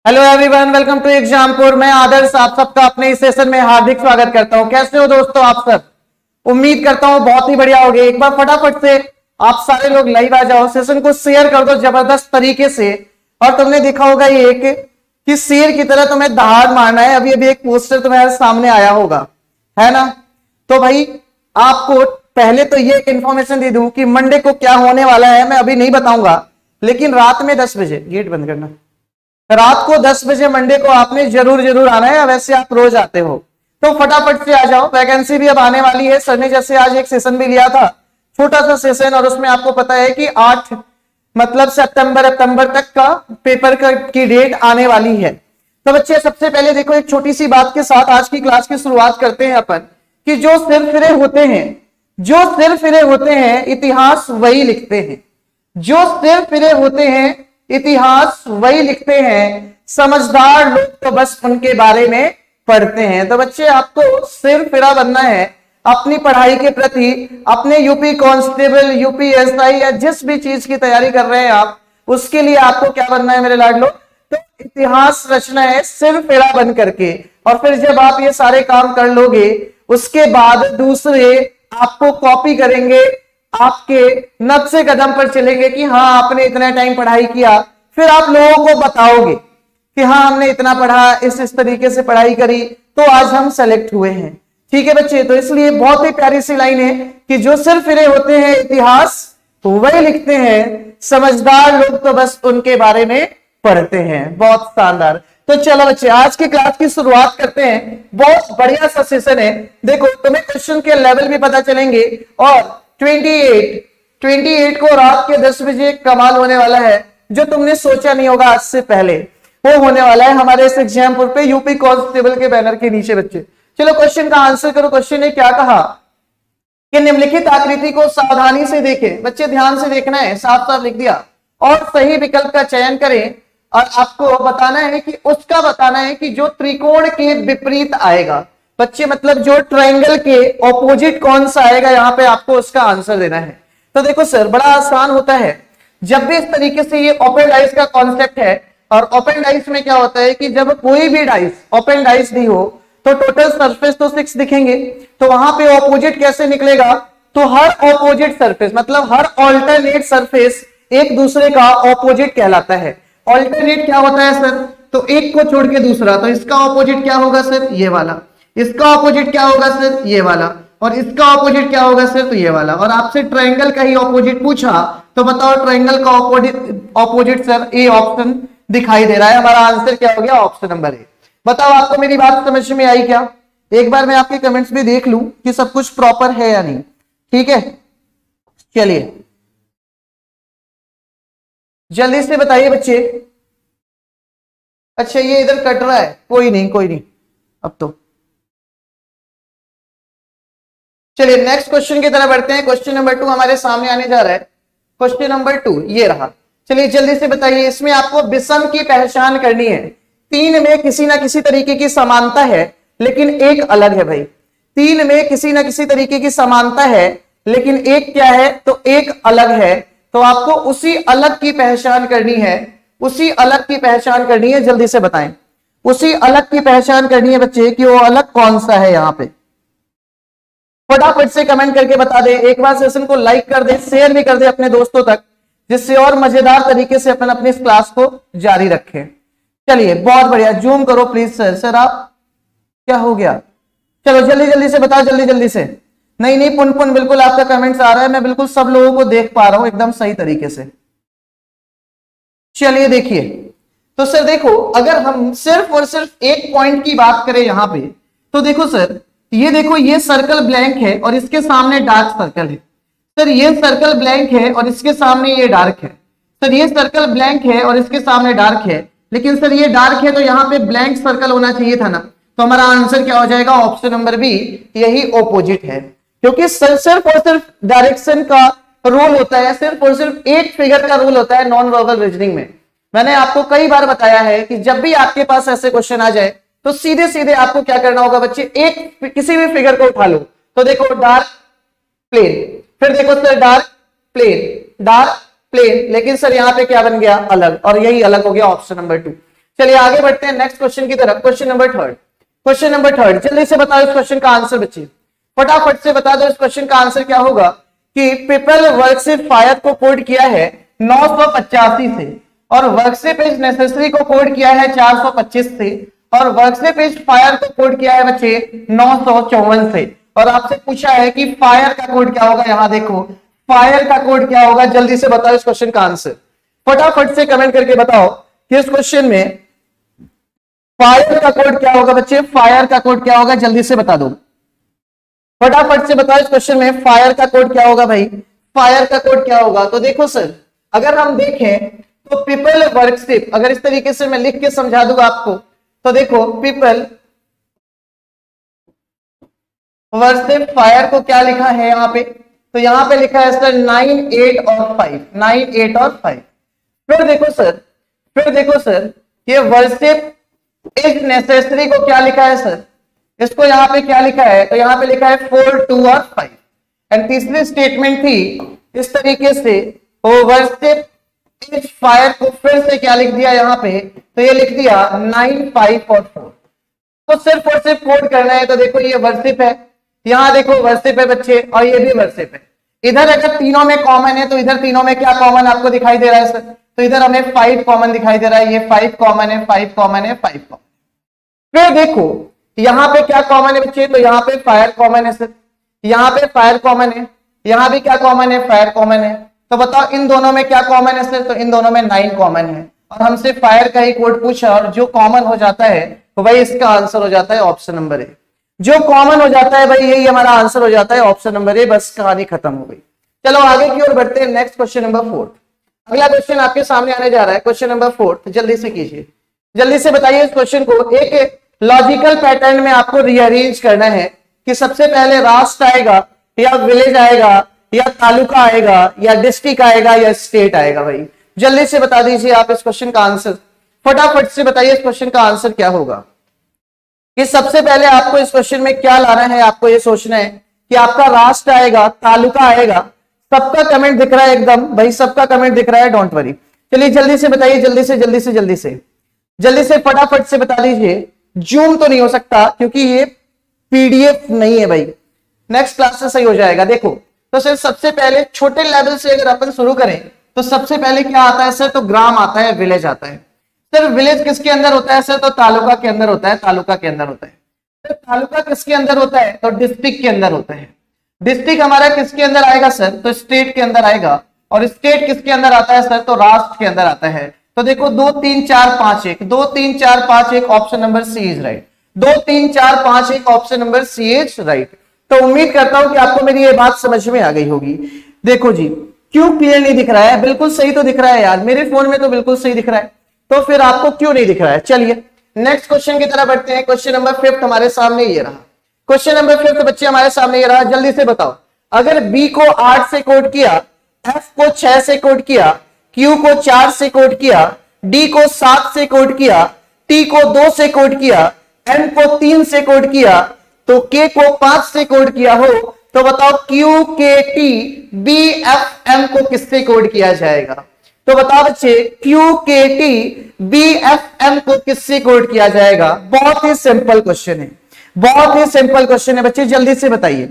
Hello everyone, welcome to Exampur. मैं आदर्श आप सबका अपने इस सेशन में हार्दिक स्वागत करता हूं। कैसे हो दोस्तों आप सब? उम्मीद करता हूं बहुत ही बढ़िया होगे। एक बार फटाफट से आप सारे लोग लाइव आ जाओ, सेशन को शेयर कर दो जबरदस्त तरीके से। और तुमने देखा होगा ये कि शेर की तरह तुम्हें दहाड़ मारना है। अभी अभी एक पोस्टर तुम्हारे सामने आया होगा, है ना? तो भाई आपको पहले तो ये एक इंफॉर्मेशन दे दूं कि मंडे को क्या होने वाला है मैं अभी नहीं बताऊंगा, लेकिन रात में 10 बजे गेट बंद करना। रात को 10 बजे मंडे को आपने जरूर आना है। वैसे आप रोज आते हो तो फटाफट से आ जाओ। वैकेंसी भी अब आने वाली है। सर ने जैसे आज एक सेशन भी लिया था, छोटा सा सेशन, और उसमें आपको पता है कि 8 मतलब सितंबर तक का पेपर की डेट आने वाली है। तो बच्चे सबसे पहले देखो एक छोटी सी बात के साथ आज की क्लास की शुरुआत करते हैं अपन कि जो सिरफिरे होते हैं इतिहास वही लिखते हैं। जो सिरफिरे होते हैं इतिहास वही लिखते हैं, समझदार लोग तो बस उनके बारे में पढ़ते हैं। तो बच्चे आपको सिरफिरा बनना है अपनी पढ़ाई के प्रति। अपने यूपी कांस्टेबल, यूपीएसआई या जिस भी चीज की तैयारी कर रहे हैं आप, उसके लिए आपको क्या बनना है मेरे लाडलो? तो इतिहास रचना है सिरफिरा बन करके। और फिर जब आप ये सारे काम कर लोगे, उसके बाद दूसरे आपको कॉपी करेंगे, आपके नक्शे कदम पर चलेंगे कि हाँ आपने इतना टाइम पढ़ाई किया। फिर आप लोगों को बताओगे कि हाँ हमने इतना पढ़ा, इस तरीके से पढ़ाई करी, तो आज हम सेलेक्ट हुए हैं। ठीक है बच्चे? तो इसलिए बहुत ही प्यारी सी लाइन है कि जो सिरफिरे होते हैं इतिहास वही लिखते हैं, समझदार लोग तो बस उनके बारे में पढ़ते हैं। बहुत शानदार। तो चलो बच्चे आज की क्लास की शुरुआत करते हैं। बहुत बढ़िया सा सेशन है। देखो तुम्हें क्वेश्चन के लेवल भी पता चलेंगे। और 28 को रात के 10 बजे कमाल होने वाला है जो तुमने सोचा नहीं होगा आज से पहले। वो होने वाला है हमारे इस एग्जामपुर पे यूपी कांस्टेबल के बैनर के नीचे। बच्चे चलो क्वेश्चन का आंसर करो। क्वेश्चन ने क्या कहा कि निम्नलिखित आकृति को सावधानी से देखें। बच्चे ध्यान से देखना है, साफ साफ लिख दिया। और सही विकल्प का चयन करें और आपको बताना है कि जो त्रिकोण के विपरीत आएगा। बच्चे मतलब जो ट्रायंगल के ऑपोजिट कौन सा आएगा, यहां पे आपको उसका आंसर देना है। तो देखो सर बड़ा आसान होता है। जब भी इस तरीके से ये ओपन डाइस का कॉन्सेप्ट है, और ओपन डाइस में क्या होता है कि जब कोई भी डाइस ओपन डाइस दी हो तो टोटल सरफेस तो 6 दिखेंगे। तो वहां पे ऑपोजिट कैसे निकलेगा? तो हर ऑपोजिट सरफेस मतलब हर ऑल्टरनेट सरफेस एक दूसरे का ऑपोजिट कहलाता है। ऑल्टरनेट क्या होता है सर? तो एक को छोड़ के दूसरा। तो इसका ऑपोजिट क्या होगा सर? ये वाला। इसका ऑपोजिट क्या होगा सर? ये वाला। और इसका ऑपोजिट क्या होगा सर? तो ये वाला। और आपसे ट्रायंगल का ही ऑपोजिट पूछा तो बताओ ट्रायंगल का ऑपोजिट सर ए ऑप्शन दिखाई दे रहा है। हमारा आंसर क्या हो गया? Option number A. बताओ आपको मेरी बात समझ में आई क्या? एक बार मैं आपके कमेंट्स भी देख लूं कि सब कुछ प्रॉपर है या नहीं। ठीक है, चलिए जल्दी से बताइए बच्चे। अच्छा ये इधर कट रहा है, कोई नहीं अब तो चलिए नेक्स्ट क्वेश्चन की तरफ बढ़ते हैं। क्वेश्चन नंबर 2 हमारे सामने आने जा रहा है। क्वेश्चन नंबर 2 ये रहा। चलिए जल्दी से बताइए। इसमें आपको विषम की पहचान करनी है। 3 में किसी ना किसी तरीके की समानता है लेकिन एक अलग है भाई। 3 में किसी ना किसी तरीके की समानता है लेकिन एक क्या है? तो एक अलग है। तो आपको उसी अलग की पहचान करनी है। जल्दी से बताएं उसी अलग की पहचान करनी है बच्चे कि वो अलग कौन सा है। यहां पे फटाफट से कमेंट करके बता दे। एक बार सेशन को लाइक कर दे, शेयर भी कर दे अपने दोस्तों तक, जिससे और मजेदार तरीके से अपन अपनी इस क्लास को जारी रखें। चलिए बहुत बढ़िया। जूम करो प्लीज सर आप क्या हो गया? चलो जल्दी से बताओ, जल्दी से। नहीं पुन बिल्कुल आपका कमेंट्स आ रहा है। मैं बिल्कुल सब लोगों को देख पा रहा हूं एकदम सही तरीके से। चलिए देखिए तो सर देखो अगर हम सिर्फ और सिर्फ एक पॉइंट की बात करें यहां पे, तो देखो सर ये देखो ये सर्कल ब्लैंक है और इसके सामने डार्क सर्कल है। सर ये सर्कल ब्लैंक है और इसके सामने ये डार्क है। सर ये सर्कल ब्लैंक है और इसके सामने डार्क है, लेकिन सर ये डार्क है तो यहाँ पे ब्लैंक सर्कल होना चाहिए था ना। तो हमारा आंसर क्या हो जाएगा? ऑप्शन नंबर बी, यही ऑपोजिट है। क्योंकि सिर्फ और सिर्फ डायरेक्शन का रूल होता है, सिर्फ और सिर्फ एक फिगर का रूल होता है नॉन वर्बल रीजनिंग में। मैंने आपको कई बार बताया है कि जब भी आपके पास ऐसे क्वेश्चन आ जाए तो सीधे आपको क्या करना होगा बच्चे? एक किसी भी फिगर को उठा लो। तो देखो डार्क प्लेन, फिर देखो सर डार्क प्लेन, लेकिन सर यहां पे क्या बन गया? अलग। और यही अलग हो गया ऑप्शन नंबर 2। चलिए आगे बढ़ते हैं नेक्स्ट क्वेश्चन की तरफ। क्वेश्चन नंबर थर्ड जल्दी से बताओ इस क्वेश्चन का आंसर बच्चे, फटाफट से बता दो इस क्वेश्चन का आंसर क्या होगा कि पीपल वर्कशिप फायर को कोड किया है 985 से और वर्कशिप इज नेसेसरी को कोड किया है 425 से और वर्कशिप इज फायर को कोड किया है बच्चे 954 से। और आपसे पूछा है कि फायर का कोड क्या होगा, यहां देखो फायर का कोड क्या होगा, जल्दी से बताओ इस क्वेश्चन का आंसर, फटाफट से कमेंट करके बताओ कि इस क्वेश्चन में फायर का कोड क्या होगा बच्चे, फायर का कोड क्या होगा, जल्दी से बता दो, फटाफट से बताओ इस क्वेश्चन में फायर का कोड क्या होगा भाई, फायर का कोड क्या होगा। तो देखो सर अगर हम देखें तो पीपल वर्कशिप, अगर इस तरीके से मैं लिख के समझा दूंगा आपको तो देखो पीपल वर्कशिप फायर को क्या लिखा है यहाँ पे, तो यहाँ पे लिखा है सर 9, 8 और 5, 9, 8 और 5। फिर देखो सर ये वर्कशिप इज नेसेसरी को क्या लिखा है सर, इसको यहाँ पे क्या लिखा है, तो यहाँ पे लिखा है 4, 2 और 5। एंड तीसरी स्टेटमेंट थी इस तरीके से वर्कशिप इज फायर को फिर से क्या लिख दिया यहाँ पे, तो ये लिख दिया 9, 5 और 4। तो सिर्फ और सिर्फ कोड करना है। तो देखो ये वर्कशिप है, यहाँ देखो वर्कशिप है बच्चे और ये भी वर्कशिप है। इधर अगर तीनों में कॉमन है तो इधर तीनों में क्या कॉमन आपको दिखाई दे रहा है सर, तो इधर हमें 5 कॉमन दिखाई दे रहा है, ये 5 कॉमन है, 5 कॉमन है, 5 कॉमन। फिर देखो यहाँ पे क्या कॉमन है बच्चे, तो यहाँ पे फायर कॉमन है सर, यहाँ पे फायर कॉमन है, यहाँ भी क्या कॉमन है, फायर कॉमन है। तो बताओ इन दोनों में क्या कॉमन है सर, तो इन दोनों में 9 कॉमन है और हमसे फायर का ही कोड पूछा और जो कॉमन हो जाता है तो भाई इसका आंसर हो जाता है ऑप्शन नंबर ए। जो कॉमन हो जाता है भाई यही हमारा आंसर हो जाता है ऑप्शन नंबर ए। बस कहानी खत्म हो गई। चलो आगे की ओर बढ़ते हैं। नेक्स्ट क्वेश्चन नंबर 4, अगला क्वेश्चन आपके सामने आने जा रहा है। क्वेश्चन नंबर 4 जल्दी से कीजिए, जल्दी से बताइए इस क्वेश्चन को। एक लॉजिकल पैटर्न में आपको रीअरेंज करना है कि सबसे पहले राष्ट्र आएगा या विलेज आएगा या तालुका आएगा या डिस्ट्रिक्ट आएगा या स्टेट आएगा। भाई जल्दी से बता दीजिए आप इस क्वेश्चन का आंसर, फटाफट से बताइए इस क्वेश्चन का आंसर क्या होगा। कि सबसे पहले आपको इस क्वेश्चन में क्या लाना है, आपको ये सोचना है कि आपका राष्ट्र आएगा, तालुका आएगा। सबका कमेंट दिख रहा है एकदम भाई, सबका कमेंट दिख रहा है, डोंट वरी। चलिए जल्दी से बताइए, जल्दी से फटाफट से बता दीजिए। जूम तो नहीं हो सकता क्योंकि ये पीडीएफ नहीं है भाई, नेक्स्ट क्लास से सही हो जाएगा। देखो तो सर सबसे पहले छोटे लेवल से अगर अपन शुरू करें तो सबसे पहले क्या आता है सर, तो ग्राम आता है, विलेज आता है। सर विलेज किसके अंदर होता है सर, तो तालुका के अंदर होता है, तालुका के अंदर होता है। सर तालुका किसके अंदर होता है, तो डिस्ट्रिक्ट के अंदर होता है। डिस्ट्रिक्ट हमारा किसके अंदर आएगा सर, तो स्टेट के अंदर आएगा। और स्टेट किसके अंदर आता है सर, तो राष्ट्र के अंदर आता है। तो देखो 2, 3, 4, 5, 1, 2, 3, 4, 5, 1 option number C is right. 2, 3, 4, 5, 1 option number C is right. तो उम्मीद करता हूं कि आपको मेरी ये बात समझ में आ गई होगी। देखो जी क्यों क्लियर नहीं दिख रहा है, बिल्कुल सही तो दिख रहा है यार, मेरे फोन में तो बिल्कुल सही दिख रहा है, तो फिर आपको क्यों नहीं दिख रहा है। चलिए नेक्स्ट क्वेश्चन की तरफ बढ़ते हैं। क्वेश्चन नंबर 5 हमारे सामने ये रहा। क्वेश्चन नंबर 5 बच्चे हमारे सामने ये रहा, जल्दी से बताओ। अगर बी को 8 से कोड किया, एफ को 6 से कोड किया, क्यू को 4 से कोड किया, डी को 7 से कोड किया, टी को 2 से कोड किया, एम को 3 से कोड किया, तो के को 5 से कोड किया हो, तो बताओ क्यू के टी बी एफ एम को किससे कोड किया जाएगा। तो बताओ बच्चे क्यू के टी बी एफ एम को किससे कोड किया जाएगा। बहुत ही सिंपल क्वेश्चन है, बहुत ही सिंपल क्वेश्चन है बच्चे। जल्दी से बताइए,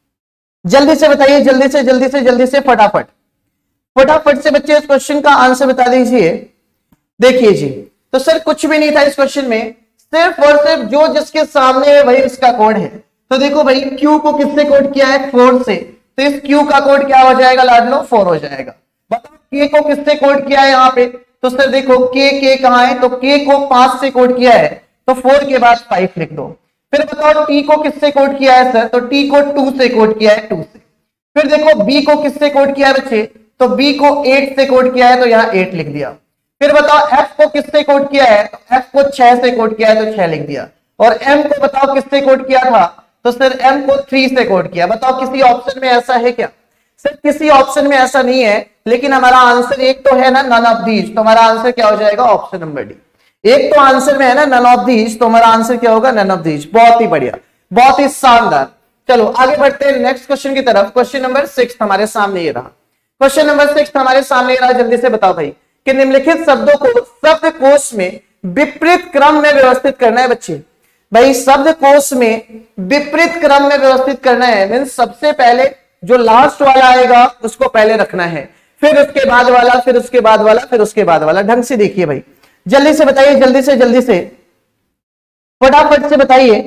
जल्दी से फटाफट से बच्चे इस क्वेश्चन का आंसर बता दीजिए। देखिए जी तो सर कुछ भी नहीं था इस क्वेश्चन में, सिर्फ और सिर्फ जो जिसके सामने है वही उसका कोड है। तो देखो भाई क्यू को किससे कोड किया है, 4 से, तो इस क्यू का कोड क्या हो जाएगा लाडलो, 4 हो जाएगा। बताओ के को किससे कोड किया है यहाँ पे, तो सर देखो के कहां है, तो के को 5 से कोड किया है, तो 4 के बाद 5 लिख दो। फिर बताओ टी को किससे कोड किया है सर, तो टी को 2 से कोड किया है, 2 से। फिर देखो बी को किससे कोड किया है बच्चे, तो बी को 8 से कोड किया है, तो यहाँ 8 लिख दिया। फिर बताओ एफ को किससे कोड किया है, तो एफ को 6 से कोड किया है, तो 6 लिख दिया। और एम को बताओ किससे कोड किया था, तो सर एम को 3 से कोड किया। बताओ किसी ऑप्शन में ऐसा है क्या, सर किसी ऑप्शन में ऐसा नहीं है, लेकिन हमारा आंसर एक तो है ना नन ऑफ दीज, तो हमारा आंसर क्या हो जाएगा, ऑप्शन नंबर डी। एक तो आंसर में है ना नन ऑफ दीज, तो हमारा आंसर क्या होगा, नन ऑफ दीज। बहुत ही बढ़िया, बहुत ही शानदार। चलो आगे बढ़ते हैं नेक्स्ट क्वेश्चन की तरफ। क्वेश्चन नंबर 6 हमारे सामने ये रहा। क्वेश्चन नंबर 6 हमारे सामने ये रहा, जल्दी से बताओ भाई कि निम्नलिखित शब्दों को शब्दकोश में विपरीत क्रम में व्यवस्थित करना है बच्चे। भाई शब्दकोश में विपरीत क्रम में व्यवस्थित करना है, मीन्स सबसे पहले जो लास्ट वाला आएगा उसको पहले रखना है, फिर उसके बाद वाला, फिर उसके बाद वाला, फिर उसके बाद वाला। ढंग से देखिए भाई, जल्दी से बताइए, जल्दी से फटाफट से बताइए,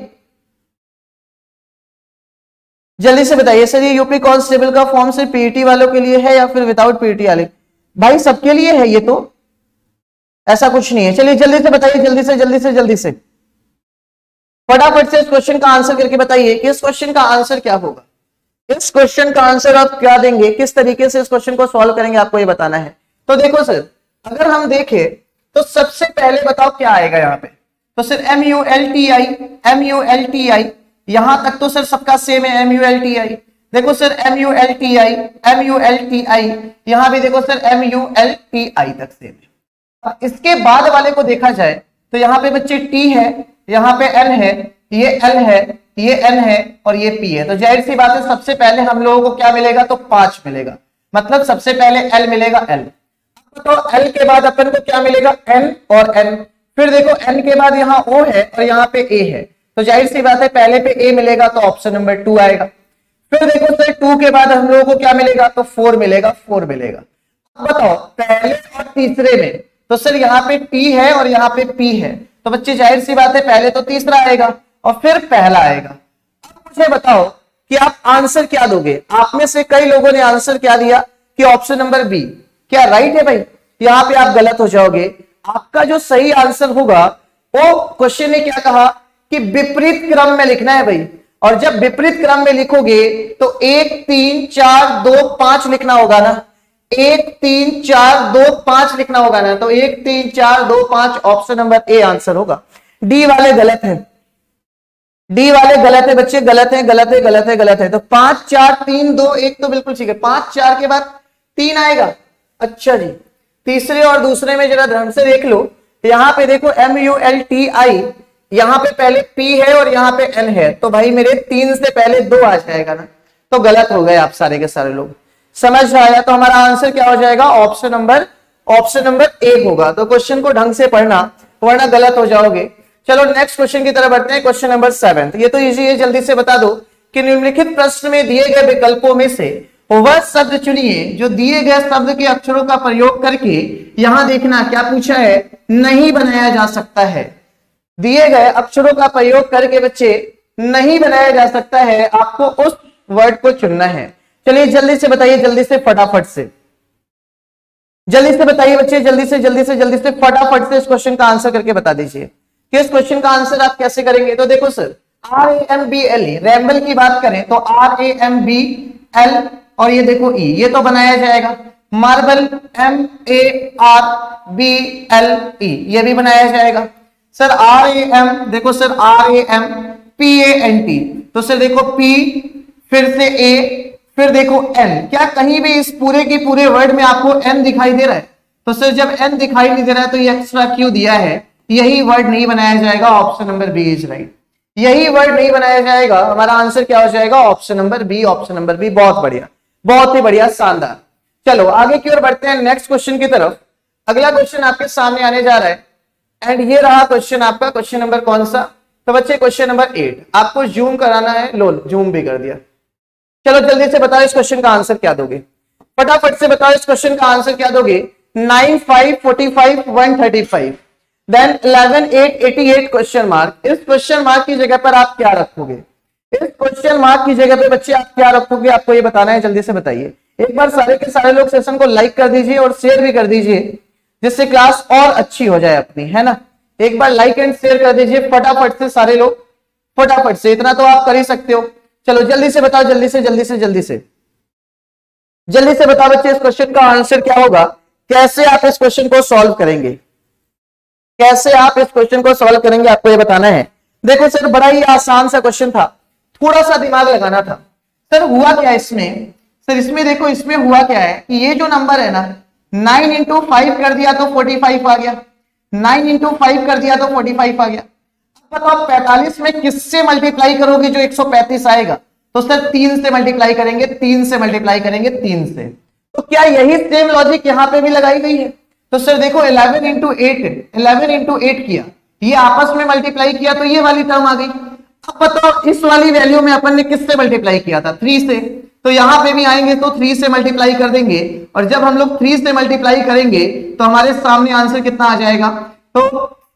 जल्दी से बताइए। सर ये यूपी कांस्टेबल का फॉर्म सिर्फ पीईटी वालों के लिए है या फिर विदाउट पीईटी वाले? भाई सबके लिए है ये तो, ऐसा कुछ नहीं है। चलिए जल्दी से बताइए, जल्दी से फटाफट से इस क्वेश्चन का आंसर करके बताइए कि इस क्वेश्चन का आंसर क्या होगा। इस क्वेश्चन का आंसर आप क्या देंगे, किस तरीके से इस क्वेश्चन को सॉल्व करेंगे, आपको ये बताना है। तो देखो सर, अगर हम देखें तो सबसे पहले बताओ क्या आएगा यहाँ पे। तो सर MULTI, यहां तक तो सर सबका सेम है MULTI। देखो सर MULTI, यहां भी देखो सर MULTI तक सेम है। इसके बाद वाले को देखा जाए तो यहाँ पे बच्चे T है, यहाँ पे N है, ये L है, ये N है और ये P है। तो जाहिर सी बात है सबसे पहले हम लोगों को क्या मिलेगा, तो 5 मिलेगा, मतलब सबसे पहले L मिलेगा L। तो L के बाद अपन को क्या मिलेगा, N और N। फिर देखो N के बाद यहाँ O है और यहाँ पे A है, तो जाहिर सी बात है पहले पे A मिलेगा तो ऑप्शन नंबर 2 आएगा। फिर देखो सर 2 के बाद हम लोगों को क्या मिलेगा, तो 4 मिलेगा। बताओ पहले और तीसरे में, तो सर यहाँ पे T है और यहाँ पे P है, तो बच्चे जाहिर सी बात है पहले तो तीसरा आएगा और फिर पहला आएगा। अब मुझे बताओ कि आप आंसर क्या दोगे। आप में से कई लोगों ने आंसर क्या दिया कि ऑप्शन नंबर बी। क्या राइट है भाई? यहाँ पे आप गलत हो जाओगे। आपका जो सही आंसर होगा, वो क्वेश्चन ने क्या कहा कि विपरीत क्रम में लिखना है भाई। और जब विपरीत क्रम में लिखोगे तो 1 3 4 2 5 लिखना होगा ना, 1 3 4 2 5 लिखना होगा ना। तो 1 3 4 2 5 ऑप्शन नंबर ए आंसर होगा। डी वाले गलत है, डी वाले गलत है बच्चे, गलत है। तो 5 4 3 2 1 तो बिल्कुल ठीक है। 5 4 के बाद 3 आएगा। अच्छा जी, तीसरे और दूसरे में जरा ध्यान से देख लो। यहां पे देखो MULTI, यहां पे पहले P है और यहां पे N है, तो भाई मेरे 3 से पहले 2 आ जाएगा ना, तो गलत हो गए आप सारे के सारे लोग। समझ आया? तो हमारा आंसर क्या हो जाएगा, ऑप्शन नंबर ए होगा। तो क्वेश्चन को ढंग से पढ़ना, वरना गलत हो जाओगे। चलो नेक्स्ट क्वेश्चन की तरफ बढ़ते हैं। क्वेश्चन नंबर 7, ये तो इजी है, जल्दी से बता दो कि निम्नलिखित प्रश्न में दिए गए विकल्पों में से वह शब्द चुनिए जो दिए गए शब्द के अक्षरों का प्रयोग करके, यहां देखना क्या पूछा है, नहीं बनाया जा सकता है। दिए गए अक्षरों का प्रयोग करके बच्चे नहीं बनाया जा सकता है, आपको उस वर्ड को चुनना है। चलिए जल्दी से बताइए, जल्दी से फटाफट से, जल्दी से बताइए बच्चे, जल्दी से फटाफट से इस क्वेश्चन का आंसर करके बता दीजिए कि इस क्वेश्चन का आंसर आप कैसे करेंगे। तो देखो सर, RAMBLE, रैम्बल की बात करें तो RAMBL और ये देखो E, ये तो बनाया जाएगा। मार्बल MARBLE, ये भी बनाया जाएगा। सर RAM, देखो सर RAMPANT, तो सर देखो P, फिर से A, फिर देखो N। क्या कहीं भी इस पूरे के पूरे वर्ड में आपको N दिखाई दे रहा है? तो सर जब N दिखाई नहीं दे रहा है तो ये एक्स्ट्रा क्यों दिया है? यही वर्ड नहीं बनाया जाएगा। Option number B is right, यही वर्ड नहीं बनाया जाएगा। हमारा आंसर क्या हो जाएगा, ऑप्शन नंबर बी। बहुत बढ़िया, बहुत ही बढ़िया, शानदार। चलो आगे की ओर बढ़ते हैं नेक्स्ट क्वेश्चन की तरफ। अगला क्वेश्चन आपके सामने आने जा रहा है एंड ये रहा क्वेश्चन आपका। क्वेश्चन नंबर कौन सा? तो बच्चे क्वेश्चन नंबर 8। आपको जूम कराना है, लो जूम भी कर दिया। चलो जल्दी से बताओ इस क्वेश्चन का आंसर क्या दोगे, फटाफट से बताओ इस क्वेश्चन का आंसर क्या दोगे। 9 5 45 135 देन 11 8 88 क्वेश्चन मार्क। इस क्वेश्चन मार्क की जगह पर आप क्या रखोगे? इस क्वेश्चन मार्क की जगह पे बच्चे आप क्या रखोगे, आपको ये बताना है। जल्दी से बताइए। एक बार सारे के सारे लोग सेशन को लाइक कर दीजिए और शेयर भी कर दीजिए, जिससे क्लास और अच्छी हो जाए अपनी, है ना। एक बार लाइक एंड शेयर कर दीजिए फटाफट से सारे लोग, फटाफट से, इतना तो आप कर ही सकते हो। चलो जल्दी से बताओ, जल्दी से बताओ बच्चे इस क्वेश्चन का आंसर क्या होगा, कैसे आप इस क्वेश्चन को सॉल्व करेंगे, कैसे आप इस क्वेश्चन को सॉल्व करेंगे, आपको ये बताना है। देखो सर बड़ा ही आसान सा क्वेश्चन था, थोड़ा सा दिमाग लगाना था। सर हुआ क्या इसमें, सर इसमें देखो, इसमें हुआ क्या है कि ये जो नंबर है ना, 9 इंटू 5 कर दिया तो 45 आ गया, 9 इंटू 5 कर दिया तो 45 आ गया। बताओ 45 में किससे मल्टीप्लाई करोगे जो 135 आएगा? तो सर 3 से मल्टीप्लाई करेंगे, 3 से। तो क्या यही सेम लॉजिक यहां पे भी लगाई गई है? तो सर देखो 11 इंटू 8 किया, ये आपस में मल्टीप्लाई किया तो ये वाली टर्म आ गई। अब बताओ इस वाली वैल्यू में अपन ने किससे मल्टीप्लाई किया था, 3 से, तो यहां पे भी आएंगे तो 3 से मल्टीप्लाई कर देंगे, और जब हम लोग 3 से मल्टीप्लाई करेंगे तो हमारे सामने आंसर कितना आ जाएगा, तो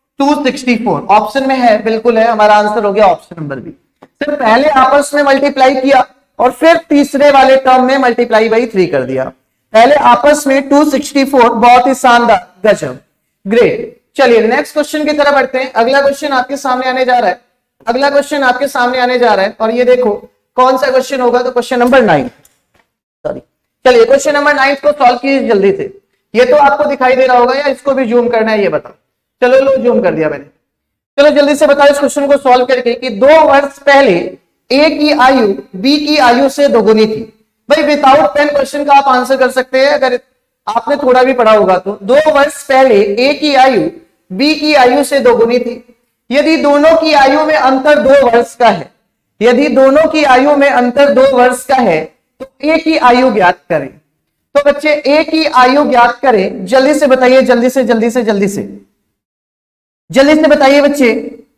264 ऑप्शन में है, बिल्कुल है, हमारा आंसर हो गया ऑप्शन नंबर बी। सिर्फ पहले आपस में मल्टीप्लाई किया और फिर तीसरे वाले टर्म में मल्टीप्लाई बाई 3 कर दिया, पहले आपस में 264, बहुत ही शानदार, गजब, ग्रेट। चलिए नेक्स्ट क्वेश्चन की तरफ बढ़ते हैं। अगला क्वेश्चन आपके सामने आने जा रहा है, अगला क्वेश्चन आपके सामने आने जा रहा है, और ये देखो कौन सा क्वेश्चन होगा, तो क्वेश्चन नंबर 9, सॉरी, चलिए क्वेश्चन नंबर 9 को सॉल्व कीजिए जल्दी से। ये तो आपको दिखाई दे रहा होगा या इसको भी जूम करना है, ये बताओ। चलो लो, जूम कर दिया मैंने। चलो जल्दी से बताओ इस क्वेश्चन को सॉल्व करके कि 2 वर्ष पहले ए की आयु बी की आयु से दोगुनी थी। भाई विदाउट पेन क्वेश्चन का आप आंसर कर सकते हैं अगर आपने थोड़ा भी पढ़ा होगा तो। 2 वर्ष पहले ए की आयु बी की आयु से दोगुनी थी। यदि दोनों की आयु में अंतर 2 वर्ष का है, यदि दोनों की आयु में अंतर 2 वर्ष का है तो ए की आयु ज्ञात करें। तो बच्चे ए की आयु ज्ञात करें, जल्दी से बताइए, जल्दी से जल्दी से जल्दी से जल्दी से बताइए बच्चे,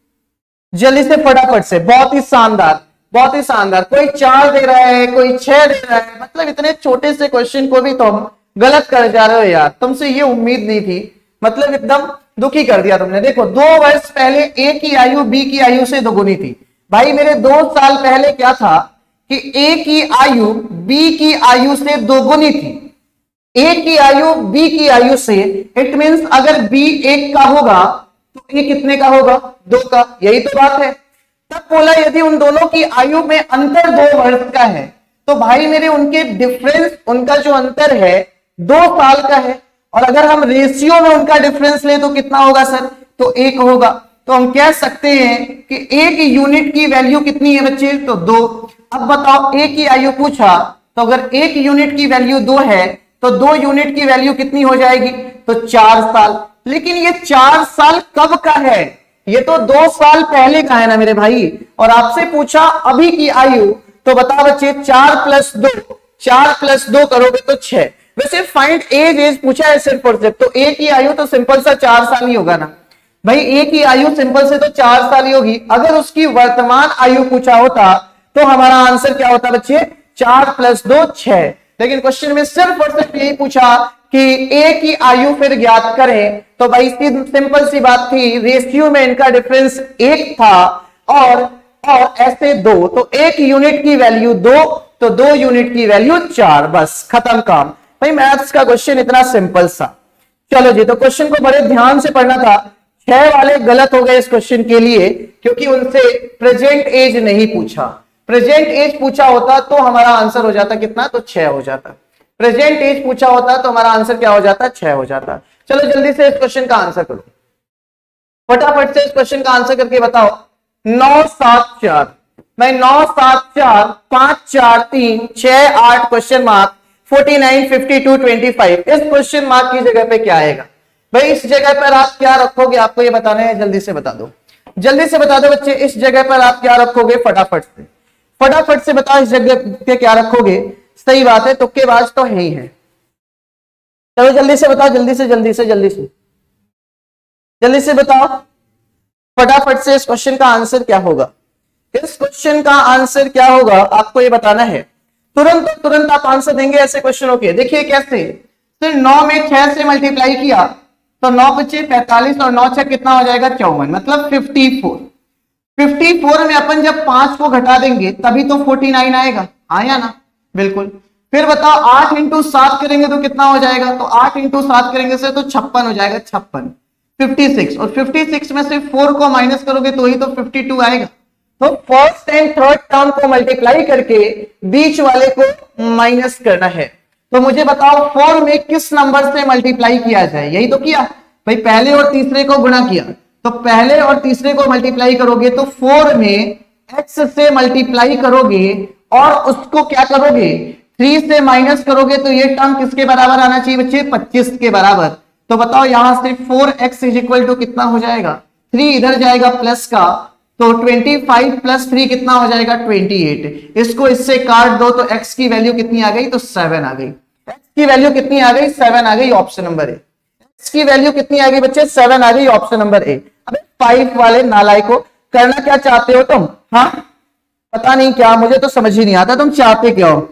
जल्दी से फटाफट से, बहुत ही शानदार, बहुत ही शानदार। कोई 4 दे रहा है, कोई 6 दे रहा है, मतलब इतने छोटे से क्वेश्चन को भी तुम गलत कर जा रहे हो यार, तुमसे ये उम्मीद नहीं थी, मतलब एकदम दुखी कर दिया तुमने। देखो 2 वर्ष पहले ए की आयु बी की आयु से दोगुनी थी। भाई मेरे 2 साल पहले क्या था कि ए की आयु बी की आयु से दोगुनी थी, ए की आयु बी की आयु से, इट मींस अगर बी 1 का होगा तो ए कितने का होगा, 2 का, यही तो बात है। तब बोला यदि उन दोनों की आयु में अंतर 2 वर्ष का है तो भाई मेरे उनके डिफरेंस, उनका जो अंतर है 2 साल का है, और अगर हम रेशियो में उनका डिफरेंस ले तो कितना होगा सर, तो 1 होगा। तो हम कह सकते हैं कि एक यूनिट की वैल्यू कितनी है बच्चे, तो 2। अब बताओ ए की आयु पूछा, तो अगर 1 यूनिट की वैल्यू 2 है तो 2 यूनिट की वैल्यू कितनी हो जाएगी, तो 4 साल। लेकिन ये 4 साल कब का है, ये तो 2 साल पहले का है ना मेरे भाई, और आपसे पूछा अभी की आयु, तो बताओ बच्चे 4 + 2, 4 + 2 करोगे तो 6। वैसे फाइंड एज पूछा है सिर्फ और सिर्फ, तो ए की आयु तो सिंपल सा 4 साल ही होगा ना भाई, ए की आयु सिंपल से तो 4 साल ही होगी। अगर उसकी वर्तमान आयु पूछा होता तो हमारा आंसर क्या होता बच्चे, 4 + 2 6। लेकिन क्वेश्चन में सिर्फ और सिर्फ यही पूछा कि ए की आयु फिर ज्ञात करें, तो भाई सिंपल सी बात थी, रेशियो में इनका डिफरेंस 1 था और ऐसे 2, तो 1 यूनिट की वैल्यू 2, तो 2 यूनिट की वैल्यू 4, बस खत्म काम। भाई मैथ्स का क्वेश्चन इतना सिंपल सा। चलो जी, तो क्वेश्चन को बड़े ध्यान से पढ़ना था। 6 वाले गलत हो गए इस क्वेश्चन के लिए, क्योंकि उनसे प्रेजेंट एज नहीं पूछा। प्रेजेंट एज पूछा होता तो हमारा आंसर हो जाता कितना, तो 6 हो जाता। प्रेजेंट एज पूछा होता तो हमारा आंसर क्या हो जाता, 6 हो जाता। चलो जल्दी से इस क्वेश्चन का आंसर करो, फटाफट से इस क्वेश्चन का आंसर करके बताओ। 9 7 4, मैं 9 7 4 5 4 3 6 8 क्वेश्चन मार्क 49 52 25, इस क्वेश्चन मार्क की जगह पे क्या आएगा भाई, इस जगह पर आप क्या रखोगे, आपको ये बताना है, जल्दी से बता दो, जल्दी से बता दो बच्चे, इस जगह पर आप क्या रखोगे, फटाफट से बताओ, इस जगह पे क्या रखोगे। सही बात है, तुक्केबाज तो है ही है। चलो जल्दी से बताओ, जल्दी से जल्दी से जल्दी से जल्दी से बताओ फटाफट से, इस क्वेश्चन का आंसर क्या होगा, इस क्वेश्चन का आंसर क्या होगा आपको ये बताना है। तुरंत आप आंसर देंगे ऐसे क्वेश्चनों के। देखिए कैसे, फिर 9 में 6 से मल्टीप्लाई किया तो 9 बचे 45 और 9 6 कितना हो जाएगा, 54, मतलब 54। 54 में अपन जब 5 को घटा देंगे तभी तो 49 आएगा, आया ना, बिल्कुल। फिर बताओ 8 × 7 करेंगे तो कितना हो जाएगा, तो 8 × 7 करेंगे से तो 56 हो जाएगा, 56 56, और 56 में से 4 को माइनस करोगे तो ही तो 52 आएगा। तो फर्स्ट एंड थर्ड टर्म को मल्टीप्लाई करके बीच वाले को माइनस करना है। तो मुझे बताओ 4 में किस नंबर से मल्टीप्लाई किया जाए, यही तो किया भाई, पहले और तीसरे को गुणा किया, तो पहले और तीसरे को मल्टीप्लाई करोगे तो 4 में x से मल्टीप्लाई करोगे और उसको क्या करोगे, 3 से माइनस करोगे, तो ये टर्म किसके बराबर आना चाहिए बच्चे, 25 के बराबर। तो बताओ यहां से 4x = कितना हो जाएगा, 3 इधर जाएगा प्लस का, तो 25 + 3 कितना हो जाएगा, 28। इसको इससे काट दो तो x की वैल्यू कितनी आ गई, तो 7 आ गई। x की वैल्यू कितनी आ गई, 7 आ गई, ऑप्शन नंबर ए। x की वैल्यू कितनी आ गई बच्चे 7 आ गई, ऑप्शन नंबर ए। अबे 5 वाले नालायक को करना क्या चाहते हो तुम? हाँ पता नहीं क्या, मुझे तो समझ ही नहीं आता तुम चाहते क्या हो।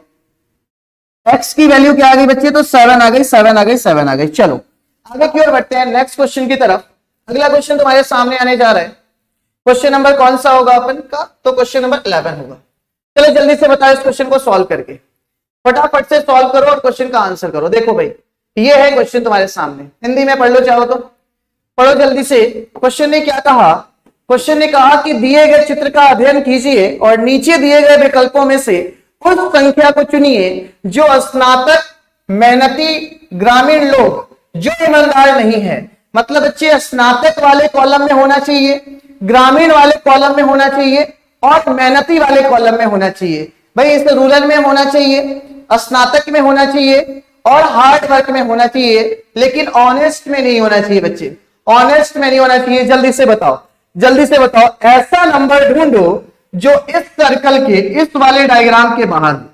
x की वैल्यू क्या आ गई बच्चे? तो 7 आ गई, 7 आ गई, 7 आ गई। चलो आगे की ओर बढ़ते हैं नेक्स्ट क्वेश्चन की तरफ। अगला क्वेश्चन तुम्हारे सामने आने जा रहा है। क्वेश्चन नंबर कौन सा होगा अपन का? तो क्वेश्चन नंबर 11 होगा। चलो जल्दी से बताओ इस क्वेश्चन को सॉल्व करके, फटाफट से सॉल्व करो और क्वेश्चन का आंसर करो। देखो भाई ये है क्वेश्चन तुम्हारे सामने, हिंदी में पढ़ लो चाहो तो, पढ़ो जल्दी से। क्वेश्चन ने क्या कहा? क्वेश्चन ने कहा कि दिए गए चित्र का अध्ययन कीजिए और नीचे दिए गए विकल्पों में से उस संख्या को चुनिए जो स्नातक, मेहनती, ग्रामीण लोग जो ईमानदार नहीं है। मतलब बच्चे स्नातक वाले कॉलम में होना चाहिए, ग्रामीण वाले कॉलम में होना चाहिए और मेहनती वाले कॉलम में होना चाहिए। भाई इस रूरल में होना चाहिए, स्नातक में होना चाहिए और हार्ड वर्क में होना चाहिए, लेकिन ऑनेस्ट में नहीं होना चाहिए बच्चे, ऑनेस्ट में नहीं होना चाहिए। जल्दी से बताओ, जल्दी से बताओ ऐसा नंबर ढूंढो जो इस सर्कल के इस वाले डायग्राम के बाहर हो।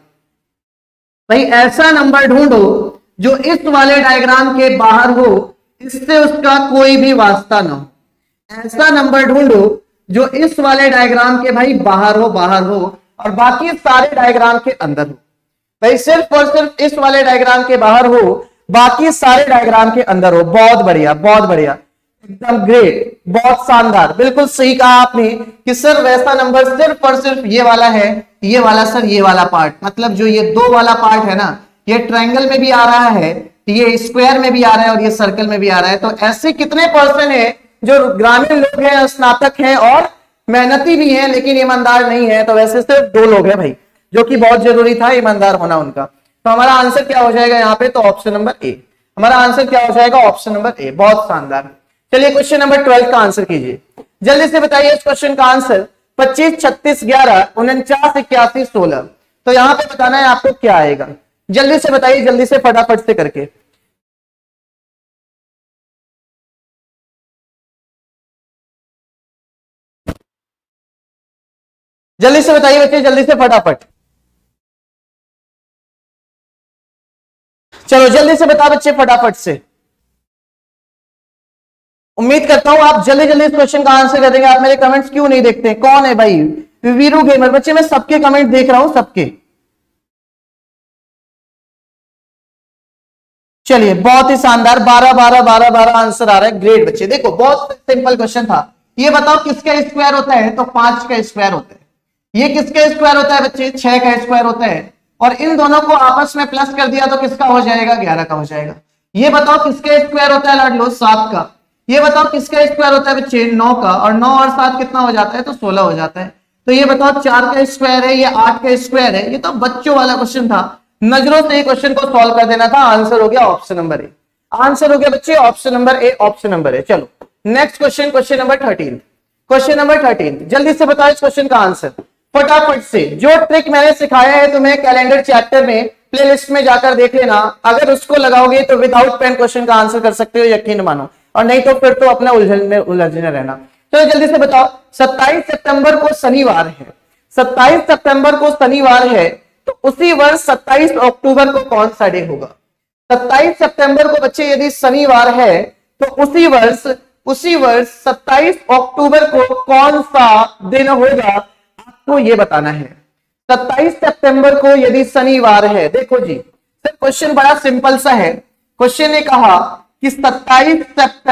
भाई ऐसा नंबर ढूंढो जो इस वाले डायग्राम के बाहर हो, इससे उसका कोई भी वास्ता ना हो। ऐसा नंबर ढूंढो जो इस वाले डायग्राम के भाई बाहर हो, बाहर हो और बाकी सारे डायग्राम के अंदर हो। भाई सिर्फ और सिर्फ इस वाले डायग्राम के बाहर हो, बाकी सारे डायग्राम के अंदर हो। बहुत बढ़िया, बहुत बढ़िया, एकदम ग्रेट, बहुत शानदार, बिल्कुल सही कहा आपने कि सर वैसा नंबर सिर्फ और सिर्फ ये वाला है, ये वाला सर, ये वाला पार्ट, मतलब जो ये 2 वाला पार्ट है ना, ये ट्रायंगल में भी आ रहा है, ये स्क्वायर में भी आ रहा है और ये सर्कल में भी आ रहा है। तो ऐसे कितने पर्सन है जो ग्रामीण लोग हैं, स्नातक हैं और मेहनती भी हैं लेकिन ईमानदार नहीं है? तो वैसे सिर्फ 2 लोग हैं भाई, जो कि बहुत जरूरी था ईमानदार होना उनका। तो हमारा आंसर क्या हो जाएगा यहाँ पे? तो ऑप्शन नंबर ए। हमारा आंसर क्या हो जाएगा? Option number A. बहुत शानदार। चलिए क्वेश्चन नंबर 12 का आंसर कीजिए। जल्दी से बताइए इस क्वेश्चन का आंसर। 25, 36, 11, 49, 81, 16। तो यहाँ पे बताना है आपको क्या आएगा। जल्दी से बताइए, जल्दी से फटाफट से करके। जल्दी से बताइए बच्चे, जल्दी से फटाफट। चलो जल्दी से बता बच्चे, फटाफट से। उम्मीद करता हूं आप जल्दी जल्दी इस क्वेश्चन का आंसर कर देंगे। आप मेरे कमेंट्स क्यों नहीं देखते? कौन है भाई? वीरू गेमर। बच्चे मैं सबके कमेंट देख रहा हूं, सबके। चलिए बहुत ही शानदार, 12 12 12 12 आंसर आ रहा है। ग्रेट बच्चे। देखो बहुत सिंपल क्वेश्चन था। ये बताओ किसका स्क्वायर होता है? तो 5 का स्क्वायर होता है। ये किसका स्क्वायर होता है बच्चे? 6 का स्क्वायर होता है। और इन दोनों को आपस में प्लस कर दिया तो किसका हो जाएगा? 11 का हो जाएगा। ये बताओ किसका स्क्वायर होता है लाडलो? 7 का। ये बताओ किसका स्क्वायर होता है बच्चे? 9 का। और 9 और 7 कितना हो जाता है? तो 16 हो जाता है। तो ये बताओ 4 का स्क्वायर है, ये 8 का स्क्वायर है। ये तो बच्चों वाला क्वेश्चन था, नजरों से ही क्वेश्चन को सॉल्व कर देना था। आंसर हो गया ऑप्शन नंबर ए। आंसर हो गया बच्चे option number A, option number A. चलो next question, question number 13। Question number 13 जल्दी से बताओ इस क्वेश्चन का आंसर फटाफट से। जो ट्रिक मैंने सिखाया है तुम्हें कैलेंडर चैप्टर में, प्लेलिस्ट में जाकर देख लेना। अगर उसको लगाओगे तो विदाउट पेन क्वेश्चन का आंसर कर सकते हो, यकीन मानो, और नहीं तो फिर तो अपना उलझने रहना। तो जल्दी से बताओ 27 सितंबर को शनिवार है, 27 सितंबर को शनिवार है, तो उसी वर्ष 27 अक्टूबर को कौन सा डे होगा? 27 सितंबर को बच्चे यदि शनिवार है तो उसी वर्ष 27 अक्टूबर को कौन सा दिन होगा? आपको ये बताना है। 27 सितंबर को यदि शनिवार है, देखो जी सर क्वेश्चन बड़ा सिंपल सा है। क्वेश्चन ने कहा कि 27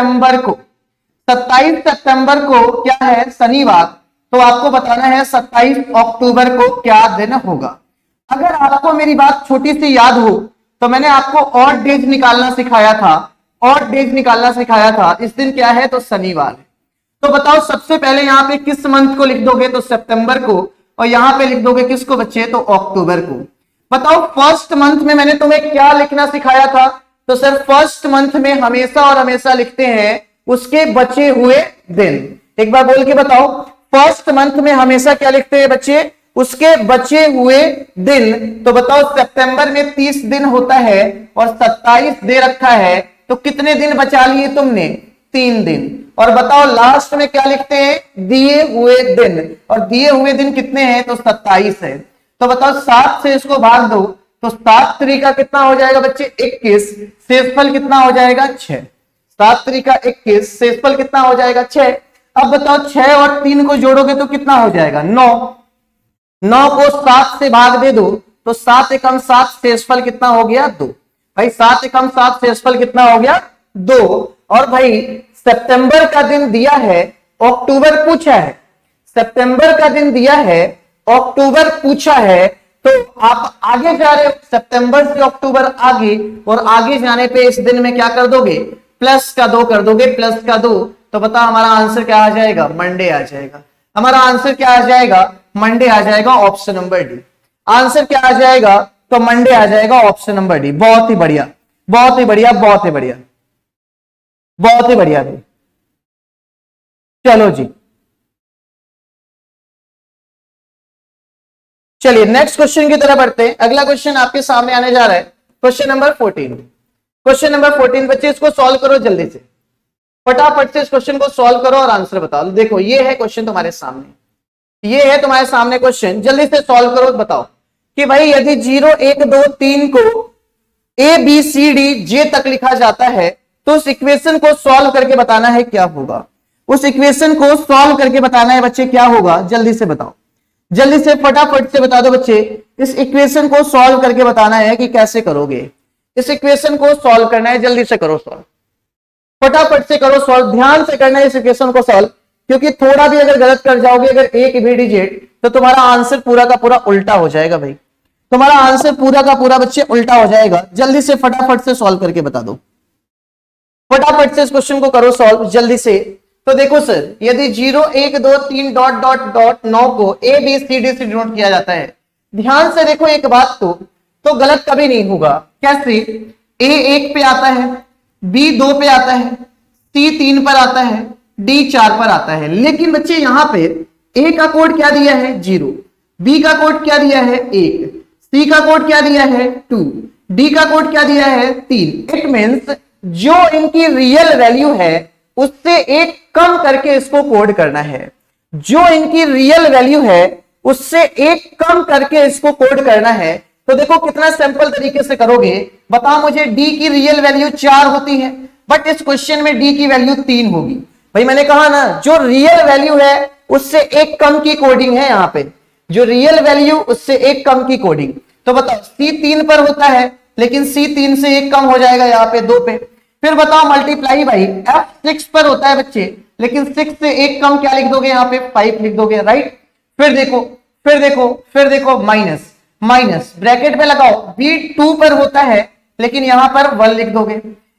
सितंबर को क्या है? शनिवार। तो आपको बताना है 27 अक्टूबर को क्या दिन होगा। अगर आपको मेरी बात छोटी सी याद हो तो मैंने आपको ऑड डेज निकालना सिखाया था, ऑड डेज निकालना सिखाया था। इस दिन क्या है? तो शनिवार है। तो बताओ सबसे पहले यहाँ पे किस मंथ को लिख दोगे? तो सितंबर को। और यहाँ पे लिख दोगे किसको बच्चे? तो अक्टूबर को। बताओ फर्स्ट मंथ में मैंने तुम्हें क्या लिखना सिखाया था? तो सर फर्स्ट मंथ में हमेशा और हमेशा लिखते हैं उसके बचे हुए दिन। एक बार बोल के बताओ, फर्स्ट मंथ में हमेशा क्या लिखते हैं बच्चे? उसके बचे हुए दिन। तो बताओ सितंबर में 30 दिन होता है और 27 दे रखा है, तो कितने दिन बचा लिए तुमने? 3 दिन। और बताओ लास्ट में क्या लिखते हैं? दिए हुए दिन। और दिए हुए दिन कितने हैं? तो 27 है। तो बताओ 7 से इसको भाग दो, तो 7 3 का कितना हो जाएगा बच्चे? 21। शेषफल कितना हो जाएगा? 6। 7 त्रिका 21, शेषफल कितना हो जाएगा 6। अब बताओ 6 और 3 को जोड़ोगे तो कितना हो जाएगा 9। 9 को 7 से भाग दे दो तो 7 एकम 7, शेषफल कितना हो गया 2। भाई 7 एकम 7, शेषफल कितना हो गया 2। और भाई सितंबर का दिन दिया है, अक्टूबर पूछा है। सितंबर का दिन दिया है, अक्टूबर पूछा है, तो आप आगे जा रहे हो, सितंबर से अक्टूबर आगे, और आगे जाने पे इस दिन में क्या कर दोगे प्लस का 2 कर दोगे, प्लस का 2। तो बताओ हमारा आंसर क्या आ जाएगा, मंडे आ जाएगा। हमारा आंसर क्या आ जाएगा, मंडे आ जाएगा, ऑप्शन नंबर डी। आंसर क्या आ जाएगा, तो मंडे आ जाएगा, ऑप्शन नंबर डी। बहुत ही बढ़िया, बहुत ही बढ़िया, बहुत ही बढ़िया, बहुत ही बढ़िया भाई। चलो जी, चलिए नेक्स्ट क्वेश्चन की तरफ बढ़ते हैं। अगला क्वेश्चन आपके सामने आने जा रहा है, क्वेश्चन नंबर 14। क्वेश्चन नंबर 14 बच्चे इसको सॉल्व करो जल्दी से, फटाफट से इस क्वेश्चन को सॉल्व करो और आंसर बताओ। देखो ये है क्वेश्चन तुम्हारे सामने, ये है तुम्हारे सामने क्वेश्चन, जल्दी से सॉल्व करो। बताओ कि भाई यदि 0 1 2 3 को A B C D J तक लिखा जाता है तो उस इक्वेशन को सॉल्व करके बताना है क्या होगा। उस इक्वेशन को सॉल्व करके बताना है बच्चे क्या होगा, जल्दी से बताओ, जल्दी से फटाफट से बता दो बच्चे। इस इक्वेशन को सॉल्व करके बताना है कि कैसे करोगे। इस इक्वेशन को सॉल्व करना है, जल्दी से करो सॉल्व, फटाफट से करो सॉल्व, ध्यान से करना है इस इक्वेशन को सॉल्व, क्योंकि थोड़ा भी अगर गलत कर जाओगे, अगर एक भी डिजिट, तो तुम्हारा आंसर पूरा का पूरा उल्टा हो जाएगा भाई। तुम्हारा आंसर पूरा का पूरा बच्चे उल्टा हो जाएगा। जल्दी से फटाफट से सॉल्व करके बता दो, फटाफट से इस क्वेश्चन को करो सॉल्व जल्दी से। तो देखो सर, यदि 0 1 2 3 डॉट डॉट डॉट 9 को ए बी सी डी से डिनोट किया जाता है, ध्यान से देखो एक बात, तो गलत कभी नहीं होगा। कैसे, ए 1 पे आता है, बी 2 पे आता है, सी 3 पर आता है, डी 4 पर आता है। लेकिन बच्चे यहां पे ए का कोड क्या दिया है 0, बी का कोड क्या दिया है 1, सी का कोड क्या दिया है 2, डी का कोड क्या दिया है 3। इट मीन्स जो इनकी रियल वैल्यू है उससे एक कम करके इसको कोड करना है। जो इनकी रियल वैल्यू है उससे एक कम करके इसको कोड करना है। तो देखो कितना सिंपल तरीके से करोगे। बताओ मुझे, डी की रियल वैल्यू 4 होती है, बट इस क्वेश्चन में डी की वैल्यू 3 होगी। भाई मैंने कहा ना, जो रियल वैल्यू है उससे एक कम की कोडिंग है यहाँ पे, जो रियल वैल्यू उससे एक कम की कोडिंग। तो बताओ सी 3 पर होता है, लेकिन सी 3 से एक कम हो जाएगा यहाँ पे 2 पे। फिर बताओ मल्टीप्लाई भाई, एफ 6 पर होता है बच्चे, लेकिन 6 से एक कम क्या लिख दोगे यहाँ पे 5 लिख दोगे, राइट। फिर देखो, फिर देखो, फिर देखो माइनस, माइनस ब्रैकेट में लगाओ, बी 2 पर होता है लेकिन यहां पर 1 लिख दोगे,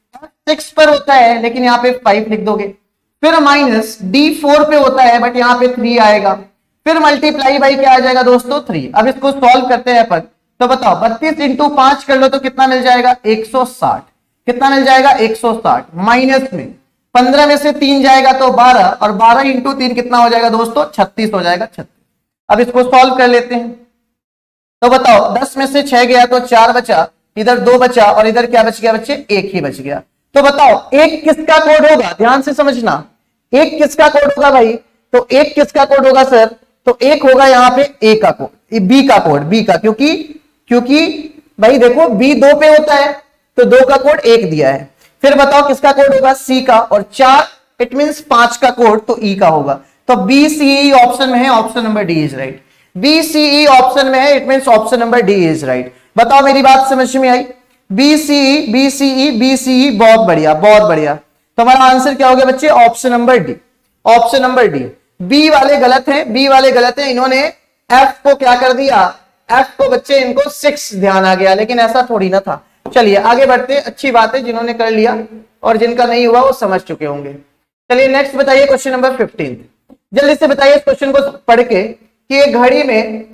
6 पर होता है लेकिन यहाँ पे 5 लिख दोगे। फिर माइनस डी 4 पे होता है बट यहाँ पे 3 आएगा। फिर मल्टीप्लाई बाई क्या आ जाएगा दोस्तों 3। अब इसको सॉल्व करते हैं अपन। तो बताओ 32 इंटू 5 कर लो तो कितना मिल जाएगा 160। कितना मिल जाएगा 160। माइनस में 15 में से 3 जाएगा तो 12, और 12 इंटू 3 कितना हो जाएगा दोस्तों 36 हो जाएगा, 36। अब इसको सॉल्व कर लेते हैं। तो बताओ 10 में से 6 गया तो 4 बचा, इधर 2 बचा, और इधर क्या बच गया बच्चे 1 ही बच गया। तो बताओ एक किसका कोड होगा, ध्यान से समझना, एक किसका कोड होगा भाई। तो एक किसका कोड होगा सर, तो एक होगा यहाँ पे ए का कोड, बी का कोड, बी का, क्योंकि भाई देखो बी 2 पे होता है तो 2 का कोड 1 दिया है। फिर बताओ किसका कोड होगा सी का, और 4 इट मींस 5 का कोड तो ई का होगा। तो बी सी ऑप्शन में है, option number D is right. B C option में है, it means option number D is right. बताओ मेरी बात समझ में आई, B C B C B C, बहुत बढ़िया, बहुत बढ़िया। तो हमारा आंसर क्या हो गया बच्चे, option number D, option number D. B वाले गलत हैं, बी वाले गलत हैं, इन्होंने एफ को क्या कर दिया, एफ को बच्चे इनको 6 ध्यान आ गया, लेकिन ऐसा थोड़ी ना था। चलिए आगे बढ़ते, अच्छी बात है जिन्होंने कर लिया, और जिनका नहीं हुआ वो समझ चुके होंगे। चलिए नेक्स्ट बताइए क्वेश्चन नंबर 15। जल्दी से बताइए इस क्वेश्चन को पढ़ के कि एक घड़ी में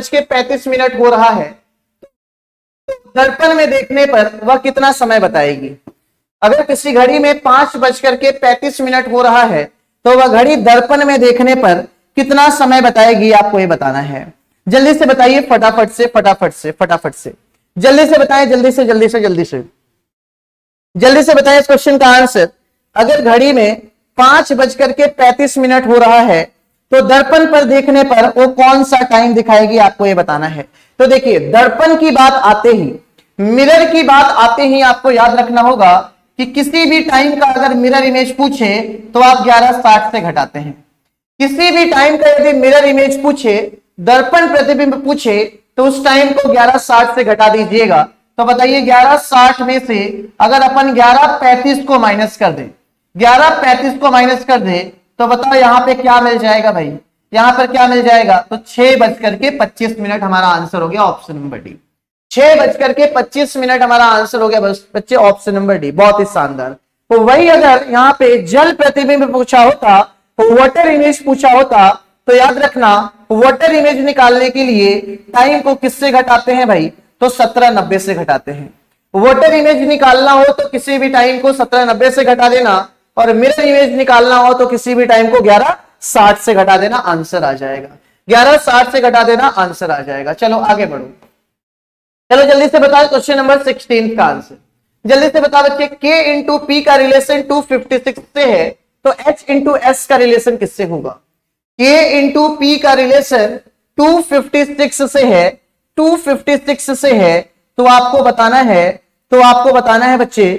5:35 हो रहा है, दर्पण में देखने पर वह कितना समय बताएगी। अगर किसी घड़ी में 5:35 हो रहा है तो वह घड़ी दर्पण में देखने पर कितना समय बताएगी, आपको ये बताना है। जल्दी से बताइए, फटाफट से फटाफट से फटाफट से, जल्दी से बताएं, जल्दी से जल्दी से जल्दी से जल्दी से बताएं इस क्वेश्चन का आंसर। अगर घड़ी में 5:35 हो रहा है तो दर्पण पर देखने पर वो कौन सा टाइम दिखाएगी, आपको ये बताना है। तो देखिए दर्पण की बात आते ही, मिरर की बात आते ही आपको याद रखना होगा कि किसी भी टाइम का अगर मिरर इमेज पूछे तो आप 1160 से घटाते हैं। किसी भी टाइम का यदि मिरर इमेज पूछे, दर्पण प्रतिबिंब पूछे, तो उस टाइम को 1160 से घटा दीजिएगा। तो बताइए 1160 में से अगर अपन 1135 को माइनस कर दें, 1135 को माइनस कर दें, तो बताओ यहां पे क्या मिल जाएगा भाई, यहां पर क्या मिल जाएगा? तो 6:25 हमारा आंसर हो गया ऑप्शन नंबर डी। 6:25 हमारा आंसर हो गया बच्चे ऑप्शन नंबर डी। बहुत ही शानदार। तो वही अगर यहाँ पे जल प्रतिबिंब पूछा होता, तो वाटर इमेज पूछा होता, तो याद रखना वाटर इमेज निकालने के लिए टाइम को किससे घटाते हैं भाई? तो 1790 से घटाते हैं। वाटर इमेज निकालना हो तो किसी भी टाइम को 1790 से घटा देना, और मिरर इमेज निकालना हो तो किसी भी टाइम को 1160 से घटा देना, आंसर आ जाएगा। 1160 से घटा देना, आंसर आ जाएगा। चलो आगे बढ़ो। चलो जल्दी से बताओ क्वेश्चन नंबर 16 का आंसर। जल्दी से बताओ बच्चे, K इंटू पी का रिलेशन 256 से है, तो H इंटू एस का रिलेशन किससे होगा? K इंटू पी का रिलेशन 256 से है, 256 से है, तो आपको बताना है बच्चे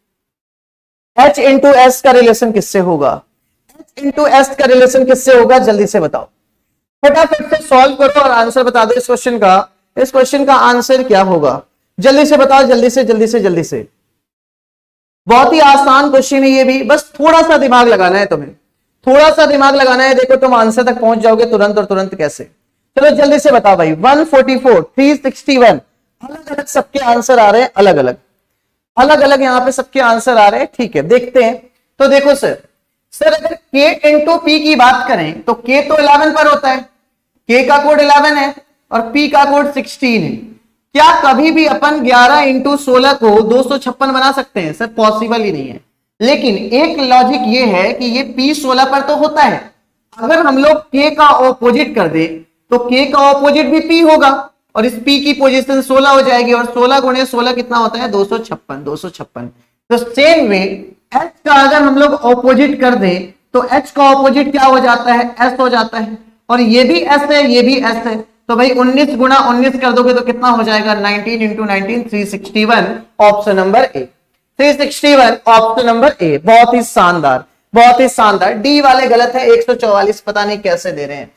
H इंटू एस का रिलेशन किससे होगा? H इंटू एस का रिलेशन किससे होगा? जल्दी से बताओ, फटाफट से सॉल्व करो और आंसर बता दो इस क्वेश्चन का। इस क्वेश्चन का आंसर क्या होगा? जल्दी से बताओ, जल्दी से। बहुत ही आसान क्वेश्चन है ये भी, बस थोड़ा सा दिमाग लगाना है तुम्हें, थोड़ा सा दिमाग लगाना है। देखो तुम आंसर तक पहुंच जाओगे तुरंत, और तुरंत कैसे। चलो जल्दी से बताओ भाई। 144, 361, अलग अलग सबके आंसर आ रहे हैं, अलग अलग यहाँ पे सबके आंसर आ रहे हैं। ठीक है, देखते हैं। तो देखो सर अगर K इंटू पी की बात करें तो K तो 11 पर होता है, K का कोड 11 है और P का कोड 16 है। क्या कभी भी अपन 11 इंटू 16 को 256 बना सकते हैं? सर पॉसिबल ही नहीं है। लेकिन एक लॉजिक ये है कि ये P 16 पर तो होता है, अगर हम लोग K का ऑपोजिट कर दे तो K का ऑपोजिट भी P होगा, और इस P की पोजीशन 16 हो जाएगी, और 16 गुणे 16 कितना होता है? 256। तो सेम वे H का अगर हम लोग ऑपोजिट कर दे तो H का ऑपोजिट क्या हो जाता है? S हो जाता है, और ये भी S है, ये भी S है। तो भाई 19 गुणा 19 कर दोगे तो कितना हो जाएगा? 19 into 19, 361, option number A. 361 option number A. बहुत ही शानदार, बहुत ही शानदार। डी वाले गलत है, 144 पता नहीं कैसे दे रहे हैं,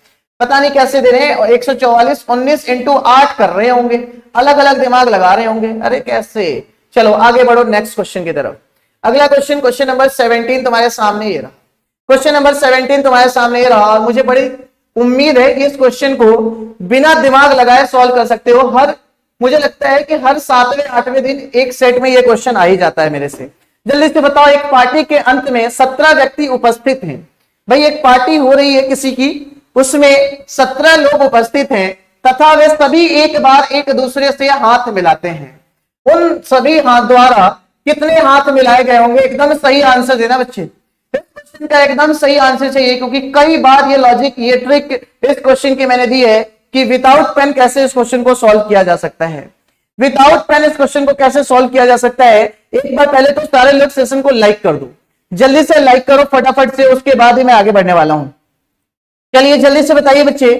और 144 19 इंटू 8 कर रहे होंगे, अलग अलग दिमाग लगा रहे होंगे, अरे कैसे। चलो आगे बढ़ो नेक्स्ट क्वेश्चन की तरफ। अगला क्वेश्चन, क्वेश्चन नंबर 17 तुम्हारे सामने ये रहा। क्वेश्चन नंबर 17 तुम्हारे सामने ये रहा, और मुझे बड़ी उम्मीद है कि इस क्वेश्चन को बिना दिमाग लगाए सॉल्व कर सकते हो। मुझे लगता है कि हर 7वें 8वें दिन एक सेट में ये क्वेश्चन आ ही जाता है मेरे से। जल्दी से बताओ, एक पार्टी के अंत में 17 व्यक्ति उपस्थित हैं। भाई एक पार्टी हो रही है किसी की, उसमें 17 लोग उपस्थित हैं, तथा वे सभी एक बार एक दूसरे से हाथ मिलाते हैं। उन सभी हाथ द्वारा कितने हाथ मिलाए गए होंगे? एकदम सही आंसर देना बच्चे, इस क्वेश्चन का एकदम सही आंसर चाहिए, क्योंकि कई बार ये लॉजिक, ये ट्रिक इस क्वेश्चन की मैंने दी है कि विदाउट पेन कैसे इस क्वेश्चन को सॉल्व किया जा सकता है। विदाउट पेन इस क्वेश्चन को कैसे सॉल्व किया जा सकता है? एक बार पहले तो सारे लोग सेशन को लाइक कर दो, जल्दी से लाइक करो फटाफट से, उसके बाद ही मैं आगे बढ़ने वाला हूं। चलिए जल्दी से बताइए बच्चे,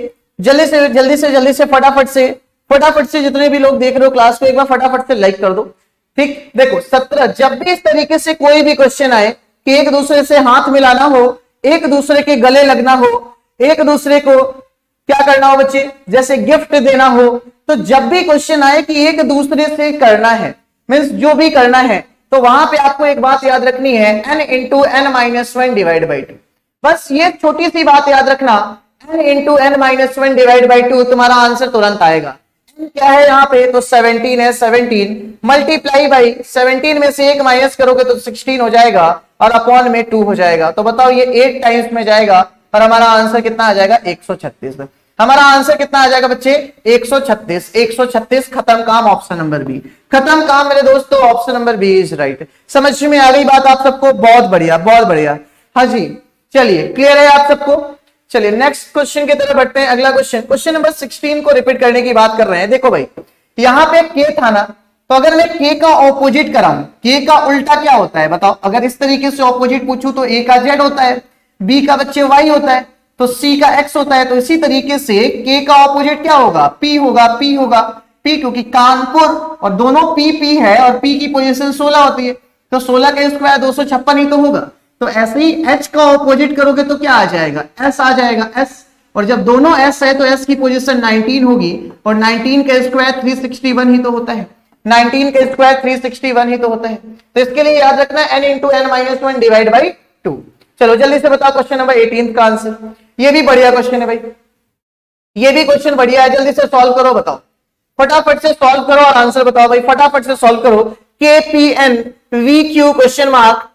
जल्दी से फटाफट से जितने भी लोग देख रहे हो क्लास को, एक बार फटाफट से लाइक कर दो। ठीक, देखो 17, जब भी इस तरीके से कोई भी क्वेश्चन आए कि एक दूसरे से हाथ मिलाना हो, एक दूसरे के गले लगना हो, एक दूसरे को क्या करना हो बच्चे, जैसे गिफ्ट देना हो, तो जब भी क्वेश्चन आए कि एक दूसरे से करना है, मीन्स जो भी करना है, तो वहां पे आपको एक बात याद रखनी है, n into N minus 1 divide by 2। बस ये छोटी सी बात याद रखना, n into N minus 1 divide by 2, तुम्हारा आंसर तुरंत आएगा। क्या है यहाँ पे? तो 17 है, 17 मल्टीप्लाई बाई 17 में से 1 माइनस करोगे तो 16 हो जाएगा, और अपॉन में 2 हो जाएगा। तो बताओ ये 8 टाइम्स में जाएगा, और हमारा आंसर कितना आ जाएगा? 136। हमारा आंसर कितना आ जाएगा बच्चे? 136। 136 खत्म काम, ऑप्शन नंबर बी खत्म काम मेरे दोस्तों, option number B is right. समझ में आ गई बात आप सबको? बहुत बढ़िया, बहुत बढ़िया। हाँ जी, चलिए क्लियर है आप सबको? चलिए नेक्स्ट क्वेश्चन की तरफ बढ़ते हैं। अगला क्वेश्चन, क्वेश्चन नंबर 16 को रिपीट करने की बात कर रहे हैं। देखो भाई, यहाँ पे K था ना, तो अगर मैं K का ऑपोजिट कराऊं, K का उल्टा क्या होता है बताओ? अगर इस तरीके से ऑपोजिट पूछूं तो A का Z होता है, B का बच्चे Y होता है, तो C का X होता है। तो इसी तरीके से K का ऑपोजिट क्या होगा? P होगा, P क्योंकि कानपुर, और दोनों P है, और P की पोजीशन 16 होती है। तो 16 का स्क्वायर 256 ही तो होगा। तो ऐसे ही h का ऑपोजिट करोगे तो क्या आ जाएगा, s आ जाएगा s। और जब दोनों s है तो s की पोजीशन 19 होगी, और 19 का स्क्वायर 361 ही तो होता है। 19 का स्क्वायर 361 ही तो होता है। तो इसके लिए याद रखना n into n minus 1 divide by 2। चलो जल्दी से बताओ क्वेश्चन नंबर 18 का आंसर। ये भी बढ़िया क्वेश्चन है भाई, ये भी क्वेश्चन बढ़िया है। जल्दी से सॉल्व करो, बताओ फटाफट से सॉल्व करो और आंसर बताओ भाई, फटाफट से सॉल्व करो। KPN VQ question mark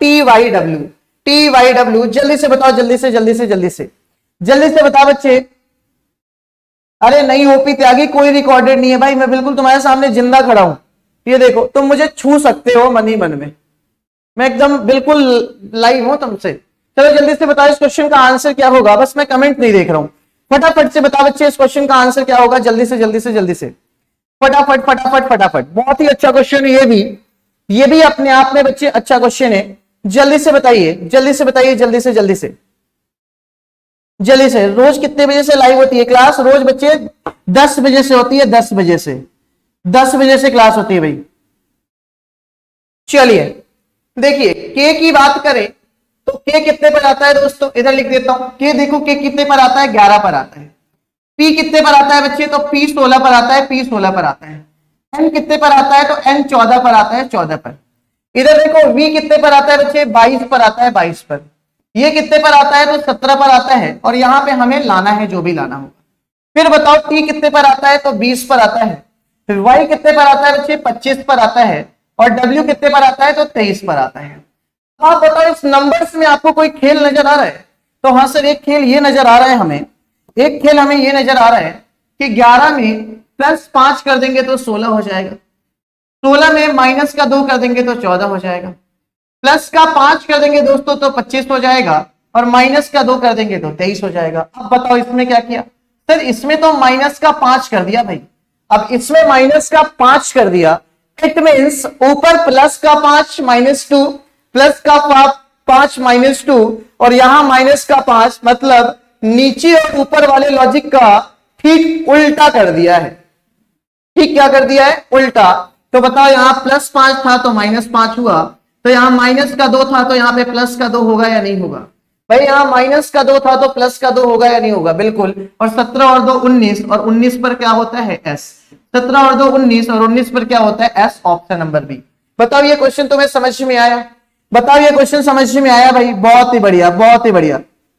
TYW जल्दी से बताओ, जल्दी से जल्दी से जल्दी से जल्दी से बताओ बच्चे। अरे नहीं ओपी त्यागी, कोई रिकॉर्डेड नहीं है भाई, मैं बिल्कुल तुम्हारे सामने जिंदा खड़ा हूं। ये देखो तुम मुझे छू सकते हो मन ही मन में, मैं एकदम बिल्कुल लाइव हूं तुमसे। चलो जल्दी से बताओ इस क्वेश्चन का आंसर क्या होगा, बस मैं कमेंट नहीं देख रहा हूं। फटाफट से बताओ बच्चे इस क्वेश्चन का आंसर क्या होगा, जल्दी से जल्दी से जल्दी से फटाफट फटाफट फटाफट। बहुत ही अच्छा क्वेश्चन है ये भी अपने आप में बच्चे अच्छा क्वेश्चन है। जल्दी से बताइए, जल्दी से बताइए, जल्दी से जल्दी से जल्दी से। रोज कितने बजे से लाइव होती है क्लास? रोज बच्चे 10 बजे से होती है, 10 बजे से 10 बजे से क्लास होती है भाई। चलिए देखिए के की बात करें तो के कितने पर आता है दोस्तों, इधर लिख देता हूं। के देखो के कितने पर आता है, 11 पर आता है। पी कितने पर आता है बच्चे, तो पी 16 पर आता है, पी 16 पर आता है। एन कितने पर आता है, तो एन 14 पर आता है, 14 पर। इधर देखो वी कितने पर आता है बच्चे, 22 पर आता है, 22 पर। ये कितने पर आता है, तो 17 पर आता है। और यहां पे हमें लाना है जो भी लाना होगा। फिर बताओ टी कितने पर आता है, तो 20 पर आता है। फिर वाई कितने पर आता है बच्चे, 25 पर आता है। और डब्ल्यू कितने पर आता है, तो 23 पर आता है। आप बताओ इस नंबर्स में आपको कोई खेल नजर आ रहा है? तो हाँ सर एक खेल ये नजर आ रहा है हमें, एक खेल हमें ये नजर आ रहा है कि 11 में प्लस 5 कर देंगे तो 16 हो जाएगा, 16 में माइनस का 2 कर देंगे तो 14 हो जाएगा, प्लस का 5 कर देंगे दोस्तों तो 25 हो जाएगा, और माइनस का 2 कर देंगे तो 23 हो जाएगा। अब बताओ इसमें क्या किया सर, इसमें तो माइनस का 5 कर दिया भाई। अब इसमें माइनस का 5 कर दिया, इट मीन्स ऊपर प्लस का 5 -2, प्लस का 5 -2, और यहां माइनस का 5, मतलब नीचे और ऊपर वाले लॉजिक का ठीक उल्टा कर दिया है। ठीक क्या कर दिया है, उल्टा। तो बताओ यहां +5 था तो -5 हुआ, तो यहां माइनस का 2 था तो यहां पे प्लस का 2 होगा या नहीं होगा भाई? यहां माइनस का 2 था तो प्लस का 2 होगा या नहीं होगा? बिल्कुल। और 17 और 2 19, और 19 पर क्या होता है एस। 17 और 2 19, और 19 पर क्या होता है एस, ऑप्शन नंबर बी। बताओ ये क्वेश्चन तुम्हें समझ में आया? बताओ ये क्वेश्चन समझ में आया भाई? बहुत ही बढ़िया, बहुत ही बढ़िया,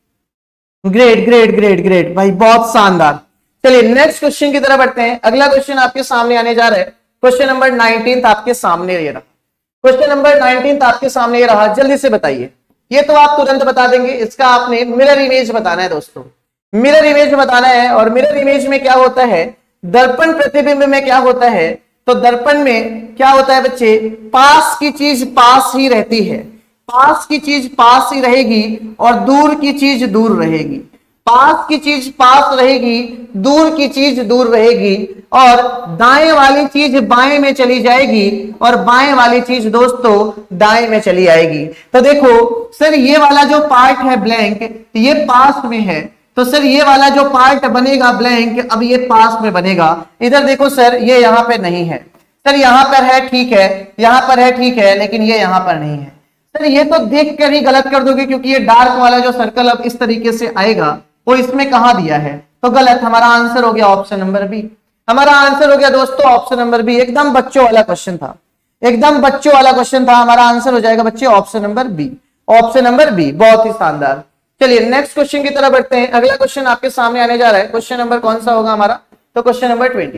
ग्रेट ग्रेट ग्रेट ग्रेट भाई, बहुत शानदार। चलिए नेक्स्ट क्वेश्चन की तरफ बढ़ते हैं। अगला क्वेश्चन आपके सामने आने जा रहा है, क्वेश्चन नंबर 19 आपके सामने ये रहा। क्वेश्चन नंबर 19 आपके सामने ये रहा, जल्दी से बताइए। ये तो आप तुरंत बता देंगे, इसका आपने मिरर इमेज बताना है दोस्तों, मिरर इमेज बताना है। और मिरर इमेज में क्या होता है, दर्पण प्रतिबिंब में क्या होता है, तो दर्पण में क्या होता है बच्चे, पास की चीज पास ही रहती है, पास की चीज पास ही रहेगी और दूर की चीज दूर रहेगी। पास की चीज पास रहेगी, दूर की चीज दूर रहेगी, और दाएं वाली चीज बाएं में चली जाएगी, और बाएं वाली चीज दोस्तों दाएं में चली आएगी। तो देखो सर ये वाला जो पार्ट है ब्लैंक, ये पास में है, तो सर ये वाला जो पार्ट बनेगा ब्लैंक, अब ये पास में बनेगा। इधर देखो सर ये यहां पे नहीं है, सर यहां पर है ठीक है, यहां पर है ठीक है, लेकिन ये यहां पर नहीं है। सर ये तो देख कर ही गलत कर दोगे, क्योंकि ये डार्क वाला जो सर्कल अब इस तरीके से आएगा वो इसमें कहां दिया है, तो गलत। हमारा आंसर हो गया ऑप्शन नंबर बी। हमारा आंसर हो गया दोस्तों ऑप्शन नंबर बी। एकदम बच्चों वाला क्वेश्चन था, एकदम बच्चों वाला क्वेश्चन था। हमारा आंसर हो जाएगा बच्चे option number B, option number B. बहुत ही शानदार। चलिए नेक्स्ट क्वेश्चन की तरफ बढ़ते हैं। अगला क्वेश्चन आपके सामने आने जा रहा है, क्वेश्चन नंबर कौन सा होगा हमारा, तो क्वेश्चन नंबर 20।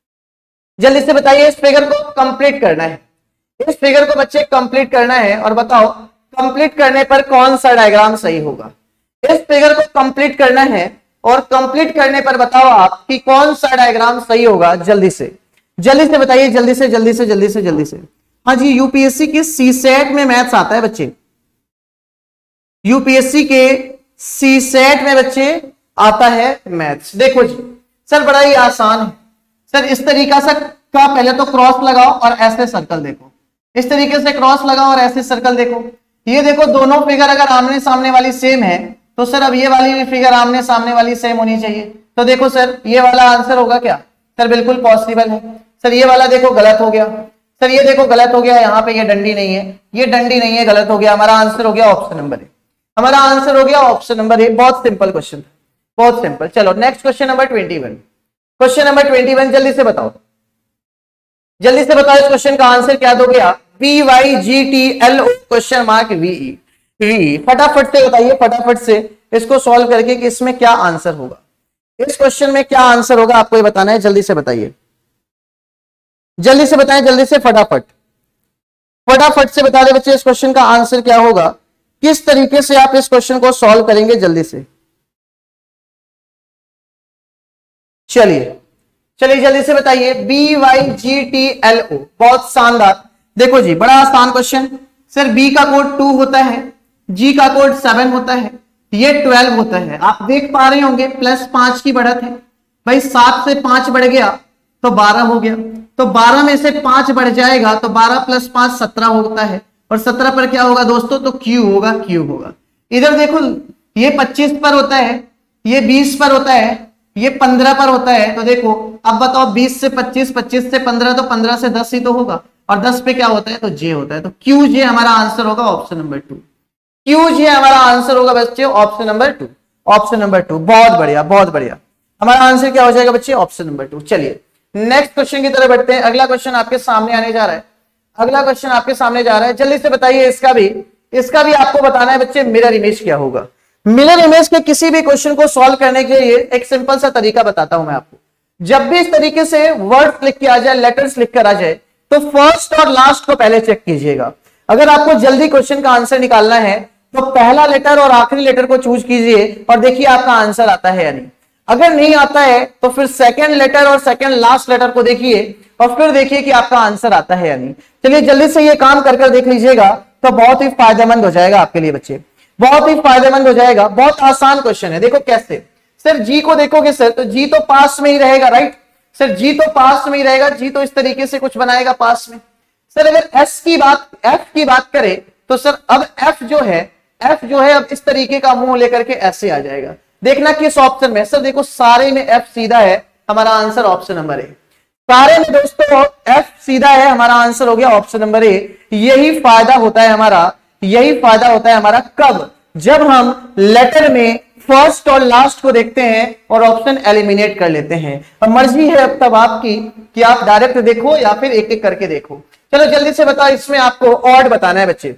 जल्दी से बताइए, इस फिगर को कंप्लीट करना है, इस फिगर को बच्चे कंप्लीट करना है, और बताओ कंप्लीट करने पर कौन सा डायग्राम सही होगा। इस फिगर को कंप्लीट करना है, और कंप्लीट करने पर बताओ आप कि कौन सा डायग्राम सही होगा। जल्दी से बताइए, जल्दी से जल्दी से जल्दी से जल्दी से। हाँ जी, यूपीएससी के सीसेट में मैथ्स आता है बच्चे, यूपीएससी के सीसेट में बच्चे आता है मैथ्स। देखो जी सर बड़ा ही आसान है सर, इस तरीका से का पहले तो क्रॉस लगाओ और ऐसे सर्कल देखो, इस तरीके से क्रॉस लगाओ और ऐसे सर्कल देखो। ये देखो दोनों फिगर अगर आमने सामने वाली सेम है, तो सर अब ये वाली भी फिगर आमने सामने वाली सेम होनी चाहिए। तो देखो सर ये वाला आंसर होगा क्या, सर बिल्कुल पॉसिबल है। सर ये वाला देखो गलत हो गया, सर ये देखो गलत हो गया, यहाँ पे ये डंडी नहीं है, ये डंडी नहीं है, गलत हो गया। हमारा आंसर हो गया ऑप्शन नंबर ए। हमारा आंसर हो गया ऑप्शन नंबर ए। बहुत सिंपल क्वेश्चन, बहुत सिंपल। चलो next question number 21। Question number 21 जल्दी से बताओ, जल्दी से बताओ इस क्वेश्चन का आंसर क्या दोगे आप? VYGTLO question mark VE। फटाफट से बताइए, फटाफट से इसको सॉल्व करके कि इसमें क्या आंसर होगा, इस क्वेश्चन में क्या आंसर होगा आपको ये बताना है। जल्दी से बताइए, जल्दी से बताएं, जल्दी से फटाफट, फटाफट से बता दे बच्चे इस क्वेश्चन का आंसर क्या होगा, किस तरीके से आप इस क्वेश्चन को सॉल्व करेंगे, जल्दी से चलिए चलिए जल्दी से बताइए। BYGTLO, बहुत शानदार। देखो जी बड़ा आसान क्वेश्चन। सर B का कोड 2 होता है, G का कोड 7 होता है, ये 12 होता है। आप देख पा रहे होंगे +5 की बढ़त है भाई, 7 से 5 बढ़ गया तो 12 हो गया, तो 12 में से 5 बढ़ जाएगा तो 12 + 5 17 होता है, और 17 पर क्या होगा दोस्तों, तो Q होगा, Q होगा। इधर देखो ये 25 पर होता है, ये 20 पर होता है, ये 15 पर होता है। तो देखो अब बताओ 20 से 25, 25 से 15, तो 15 से 10 ही तो होगा, और 10 पे क्या होता है, तो J होता है। तो QJ हमारा आंसर होगा ऑप्शन नंबर 2। QJ हमारा आंसर होगा बच्चे ऑप्शन नंबर 2, ऑप्शन नंबर 2। बहुत बढ़िया, बहुत बढ़िया। हमारा आंसर क्या हो जाएगा बच्चे, ऑप्शन नंबर 2। चलिए नेक्स्ट क्वेश्चन की तरफ बढ़ते हैं। अगला क्वेश्चन आपके सामने आने जा रहा है, अगला क्वेश्चन आपके सामने जा रहा है। जल्दी से बताइए, इसका भी आपको बताना है बच्चे मिरर इमेज क्या होगा। मिरर इमेज के किसी भी क्वेश्चन को सॉल्व करने के लिए एक सिंपल सा तरीका बताता हूं मैं आपको। जब भी इस तरीके से वर्ड लिख के आ जाए, लेटर्स लिख कर आ जाए, तो फर्स्ट और लास्ट को पहले चेक कीजिएगा। अगर आपको जल्दी क्वेश्चन का आंसर निकालना है तो पहला लेटर और आखिरी लेटर को चूज कीजिए और देखिए आपका आंसर आता है या नहीं। अगर नहीं आता है तो फिर सेकंड लेटर और सेकंड लास्ट लेटर को देखिए और फिर देखिए कि आपका आंसर आता है या नहीं। चलिए जल्दी से ये काम कर देख लीजिएगा तो बहुत ही फायदेमंद हो जाएगा आपके लिए बच्चे, बहुत ही फायदेमंद हो जाएगा। बहुत आसान क्वेश्चन है। देखो कैसे, सर जी को देखोगे सर तो जी तो पास में ही रहेगा, राइट सर, जी तो पास में ही रहेगा, जी तो इस तरीके से कुछ बनाएगा पास में। सर अगर एफ की बात करें तो सर अब एफ जो है अब इस तरीके का मुंह लेकर के ऐसे आ जाएगा। देखना किस ऑप्शन में, सर देखो सारे में एफ सीधा है, हमारा आंसर ऑप्शन नंबर ए। सारे में दोस्तों एफ सीधा है, हमारा आंसर हो गया ऑप्शन नंबर ए। यही फायदा होता है हमारा, यही फायदा होता है हमारा कब, जब हम लेटर में फर्स्ट और लास्ट को देखते हैं और ऑप्शन एलिमिनेट कर लेते हैं। और मर्जी है अब तब आपकी कि आप डायरेक्ट देखो या फिर एक एक करके देखो। चलो जल्दी से बताओ, इसमें आपको ऑड बताना है बच्चे,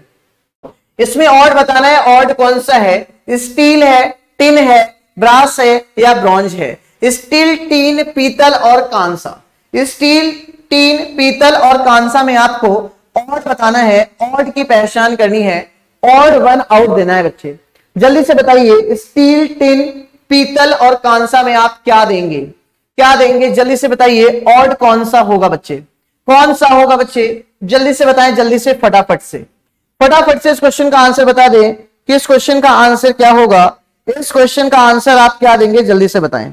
इसमें ऑड बताना है। ऑड कौन सा है, स्टील है, टिन है, ब्रास है या ब्रॉन्ज है। स्टील, टीन, पीतल और कांसा। स्टील, टीन, पीतल और कांसा में आपको ऑड बताना है, ऑड की पहचान करनी है, ऑड 1 आउट देना है बच्चे। जल्दी से बताइए स्टील, टिन, पीतल और कांसा में आप क्या देंगे, क्या देंगे, जल्दी से बताइए ऑड कौन सा होगा बच्चे, कौन सा होगा बच्चे, जल्दी से बताएं, जल्दी से फटाफट से इस क्वेश्चन का आंसर बता दें कि इस क्वेश्चन का आंसर क्या होगा। इस क्वेश्चन का आंसर आप क्या देंगे, जल्दी से बताएं,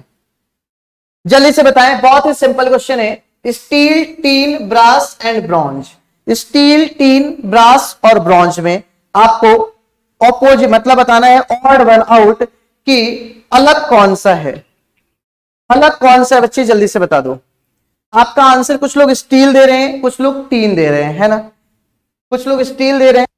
जल्दी से बताएं। बहुत ही सिंपल क्वेश्चन है, steel, tin, brass and bronze. Steel, tin, brass और ब्रॉन्ज में आपको ऑपोजिट मतलब बताना है, ऑड 1 आउट कि अलग कौन सा है, अलग कौन सा है बच्चे, जल्दी से बता दो। आपका आंसर कुछ लोग स्टील दे रहे हैं, कुछ लोग टीन दे रहे हैं, है ना, कुछ लोग स्टील दे रहे हैं,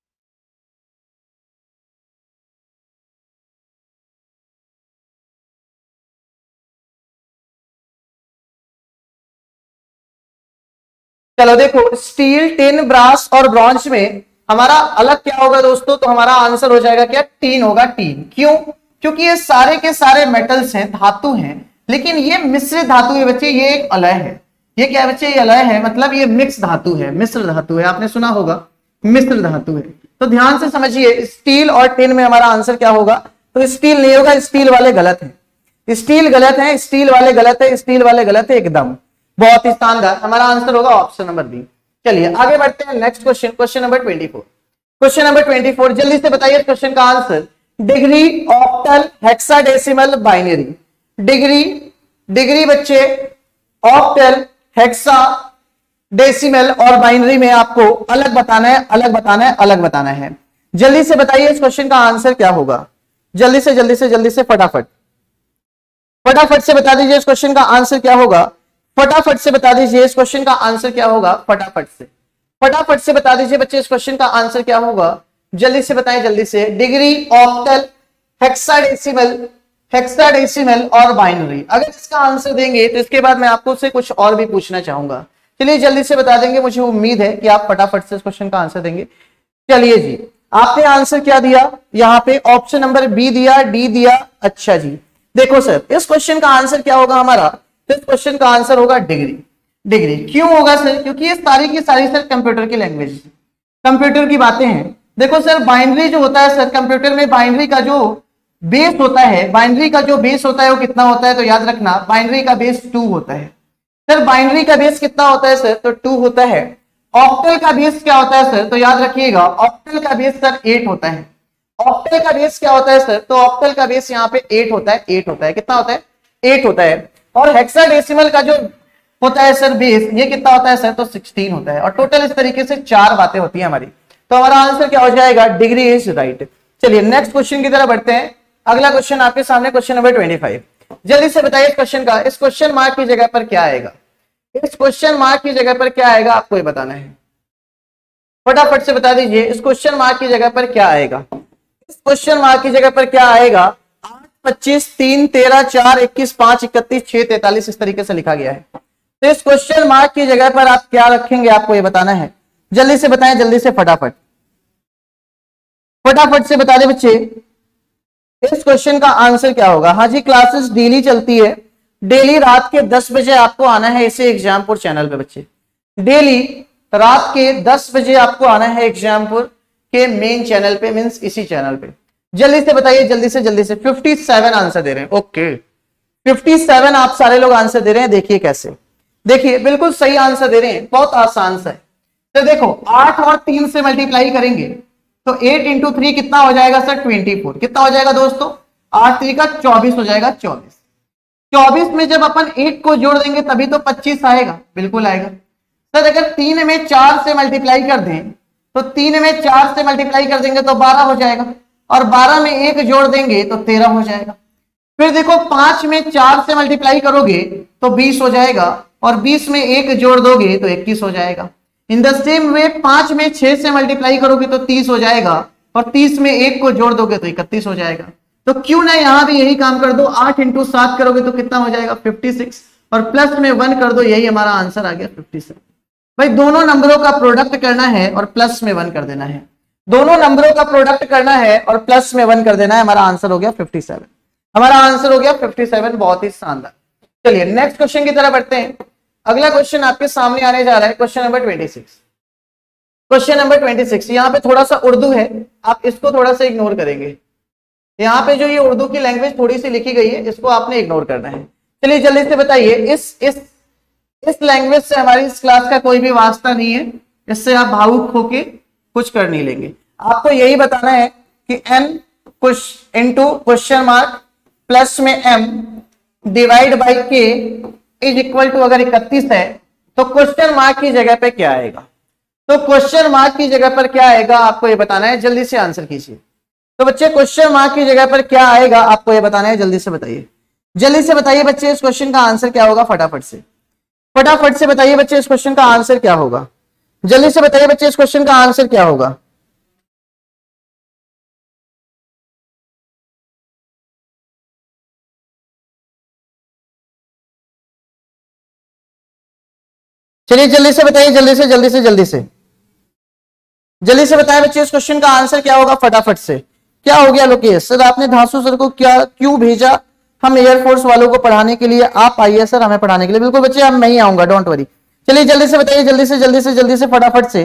चलो देखो स्टील, टिन, ब्रास और ब्रॉन्ज में हमारा अलग क्या होगा दोस्तों, तो हमारा आंसर हो जाएगा क्या, टीन होगा, टीन। क्यों, क्योंकि ये सारे के सारे मेटल्स हैं, धातु हैं, लेकिन ये मिश्रित धातु है बच्चे, ये एक अलय है। ये क्या है बच्चे, ये अलय है, मतलब ये मिक्स धातु है, मिश्र धातु है, आपने सुना होगा मिश्र धातु है। तो ध्यान से समझिए, स्टील और टिन में हमारा आंसर क्या होगा, तो स्टील नहीं होगा, स्टील वाले गलत है, स्टील गलत है, स्टील वाले गलत है, स्टील वाले गलत है एकदम। बहुत ही शानदार, हमारा आंसर होगा ऑप्शन नंबर बी। चलिए आगे बढ़ते हैं, next question, question number 24। Question number 24 जल्दी से बताइए इस क्वेश्चन का answer. Degree, octal, hexadecimal, binary. Degree बच्चे ऑक्टल, हेक्सा, डेसिमल और बाइनरी में आपको अलग बताना है, अलग बताना है, अलग बताना है। जल्दी से बताइए इस क्वेश्चन का आंसर क्या होगा, जल्दी से फटाफट से बता दीजिए इस क्वेश्चन का आंसर क्या होगा। फटाफट से बता दीजिए इस क्वेश्चन का आंसर क्या होगा, फटाफट से बता दीजिए बच्चे इस क्वेश्चन का आंसर क्या होगा, जल्दी से बताएं, जल्दी से। डिग्री, ऑक्टल, हेक्साडेसिमल और बाइनरी। अगर इसका आंसर देंगे तो इसके बाद मैं आपको से कुछ और भी पूछना चाहूंगा। चलिए जल्दी से बता देंगे, मुझे उम्मीद है कि आप फटाफट से इस क्वेश्चन का आंसर देंगे। चलिए जी, आपने आंसर क्या दिया, यहाँ पे ऑप्शन नंबर बी दिया, डी दिया। अच्छा जी, देखो सर इस क्वेश्चन का आंसर क्या होगा हमारा, इस क्वेश्चन का आंसर होगा डिग्री। क्यों होगा सर, क्योंकि ये सारी की सारी सर कंप्यूटर की लैंग्वेज, कंप्यूटर की बातें हैं। देखो सर बाइनरी जो होता है सर, कंप्यूटर में बाइनरी का जो बेस होता है, वो कितना होता है, तो याद रखना बाइनरी का बेस 2 होता है। सर बाइनरी का बेस कितना होता है सर, तो 2 होता है। ऑक्टल का बेस क्या होता है सर, तो याद रखिएगा ऑक्टल का बेस सर 8 होता है। ऑक्टल का बेस क्या होता है सर, तो ऑक्टल का बेस यहाँ पे 8 होता है, कितना होता है, 8 होता है। और हेक्साडेसिमल का जो होता है सर बेस, ये कितना होता है सर, तो 16 होता है। और टोटल इस तरीके से 4 बातें होती है हमारी। तो हमारा आंसर क्या हो जाएगा, डिग्री इज राइट। चलिए नेक्स्ट क्वेश्चन की तरफ बढ़ते हैं। अगला क्वेश्चन आपके सामने, क्वेश्चन नंबर 25। जल्दी से बताइए इस क्वेश्चन का, इस क्वेश्चन मार्क की जगह पर क्या आएगा, इस क्वेश्चन मार्क की जगह पर क्या आएगा, आपको ये बताना है। फटाफट से बता दीजिए इस क्वेश्चन मार्क की जगह पर क्या आएगा, इस क्वेश्चन मार्क की जगह पर क्या आएगा। 8, 25, 3, 13, 4, 21, 5, 31, 6, 43 इस तरीके से लिखा गया है। तो इस क्वेश्चन मार्क की जगह पर आप क्या रखेंगे, आपको ये बताना है। जल्दी से बताएं, जल्दी से फटाफट से बता दें बच्चे इस क्वेश्चन का आंसर क्या होगा। हाँ जी, क्लासेस डेली चलती है, डेली रात के 10 बजे आपको आना है इसे एग्जामपुर चैनल पे बच्चे। डेली रात के 10 बजे आपको आना है एग्जामपुर के मेन चैनल पे, मींस इसी चैनल पे। जल्दी से बताइए, जल्दी से 57 आंसर दे रहे हैं। ओके 57 आप सारे लोग आंसर दे रहे हैं। देखिए कैसे, देखिए बिल्कुल सही आंसर दे रहे हैं, बहुत आसान सा है। तो देखो 8 और 3 से मल्टीप्लाई करेंगे तो 8 इंटू 3 कितना हो जाएगा सर, 24। कितना हो जाएगा दोस्तों, 8 3 का 24 हो जाएगा, 24 में जब अपन 8 को जोड़ देंगे तभी तो 25 आएगा, बिल्कुल आएगा। सर अगर 3 में 4 से मल्टीप्लाई कर दें तो 3 में 4 से मल्टीप्लाई कर देंगे तो 12 हो जाएगा, और 12 में 1 जोड़ देंगे तो 13 हो जाएगा। फिर देखो 5 में 4 से मल्टीप्लाई करोगे तो 20 हो जाएगा, और 20 में 1 जोड़ दोगे तो 21 हो जाएगा। इन द सेम वे 5 में 6 से मल्टीप्लाई करोगे तो 30 हो जाएगा, और 30 में 1 को जोड़ दोगे तो 31 हो जाएगा। तो क्यों ना यहां भी यही काम कर दो, 8 इंटू 7 करोगे तो कितना हो जाएगा, 56, और प्लस में 1 कर दो, यही हमारा आंसर आ गया 57। भाई दोनों नंबरों का प्रोडक्ट करना है और प्लस में 1 कर देना है, दोनों नंबरों का प्रोडक्ट करना है और प्लस में 1 कर देना है। हमारा आंसर हो गया 57, हमारा आंसर हो गया 57। बहुत ही शानदार। चलिए नेक्स्ट क्वेश्चन की तरफ बढ़ते हैं। अगला क्वेश्चन आपके सामने आने जा रहा है, क्वेश्चन नंबर 26। क्वेश्चन नंबर 26, यहाँ पे थोड़ा सा उर्दू है, आप इसको थोड़ा सा इग्नोर करेंगे। यहाँ पे जो ये उर्दू की लैंग्वेज थोड़ी सी लिखी गई है, इसको आपने इग्नोर करना है। चलिए जल्दी से बताइए, इस लैंग्वेज से हमारी इस क्लास का कोई भी वास्ता नहीं है, इससे आप भावुक होके कुछ कर नहीं लेंगे। आपको यही बताना है कि n into question mark plus में m divide by k is equal to, अगर 31 है तो क्वेश्चन मार्क की जगह पे क्या आएगा, तो क्वेश्चन मार्क की जगह पर क्या आएगा आपको ये बताना है। जल्दी से आंसर कीजिए। तो बच्चे क्वेश्चन मार्क की जगह पर क्या आएगा आपको ये बताना है, जल्दी से बताइए, जल्दी से बताइए बच्चे इस क्वेश्चन का आंसर क्या होगा। फटाफट से बताइए बच्चे इस क्वेश्चन का आंसर क्या होगा। जल्दी से बताइए बच्चे इस क्वेश्चन का आंसर क्या होगा। चलिए जल्दी से बताइए, जल्दी से बताएं बच्चे इस क्वेश्चन का आंसर क्या होगा। फटाफट से। क्या हो गया लोकेश सर, आपने धांसू सर को क्यों भेजा हम एयरफोर्स वालों को पढ़ाने के लिए, आप आइए सर हमें पढ़ाने के लिए। बिल्कुल बच्चे मैं ही आऊंगा, डोंट वरी। चलिए जल्दी से बताइए, जल्दी से फटाफट से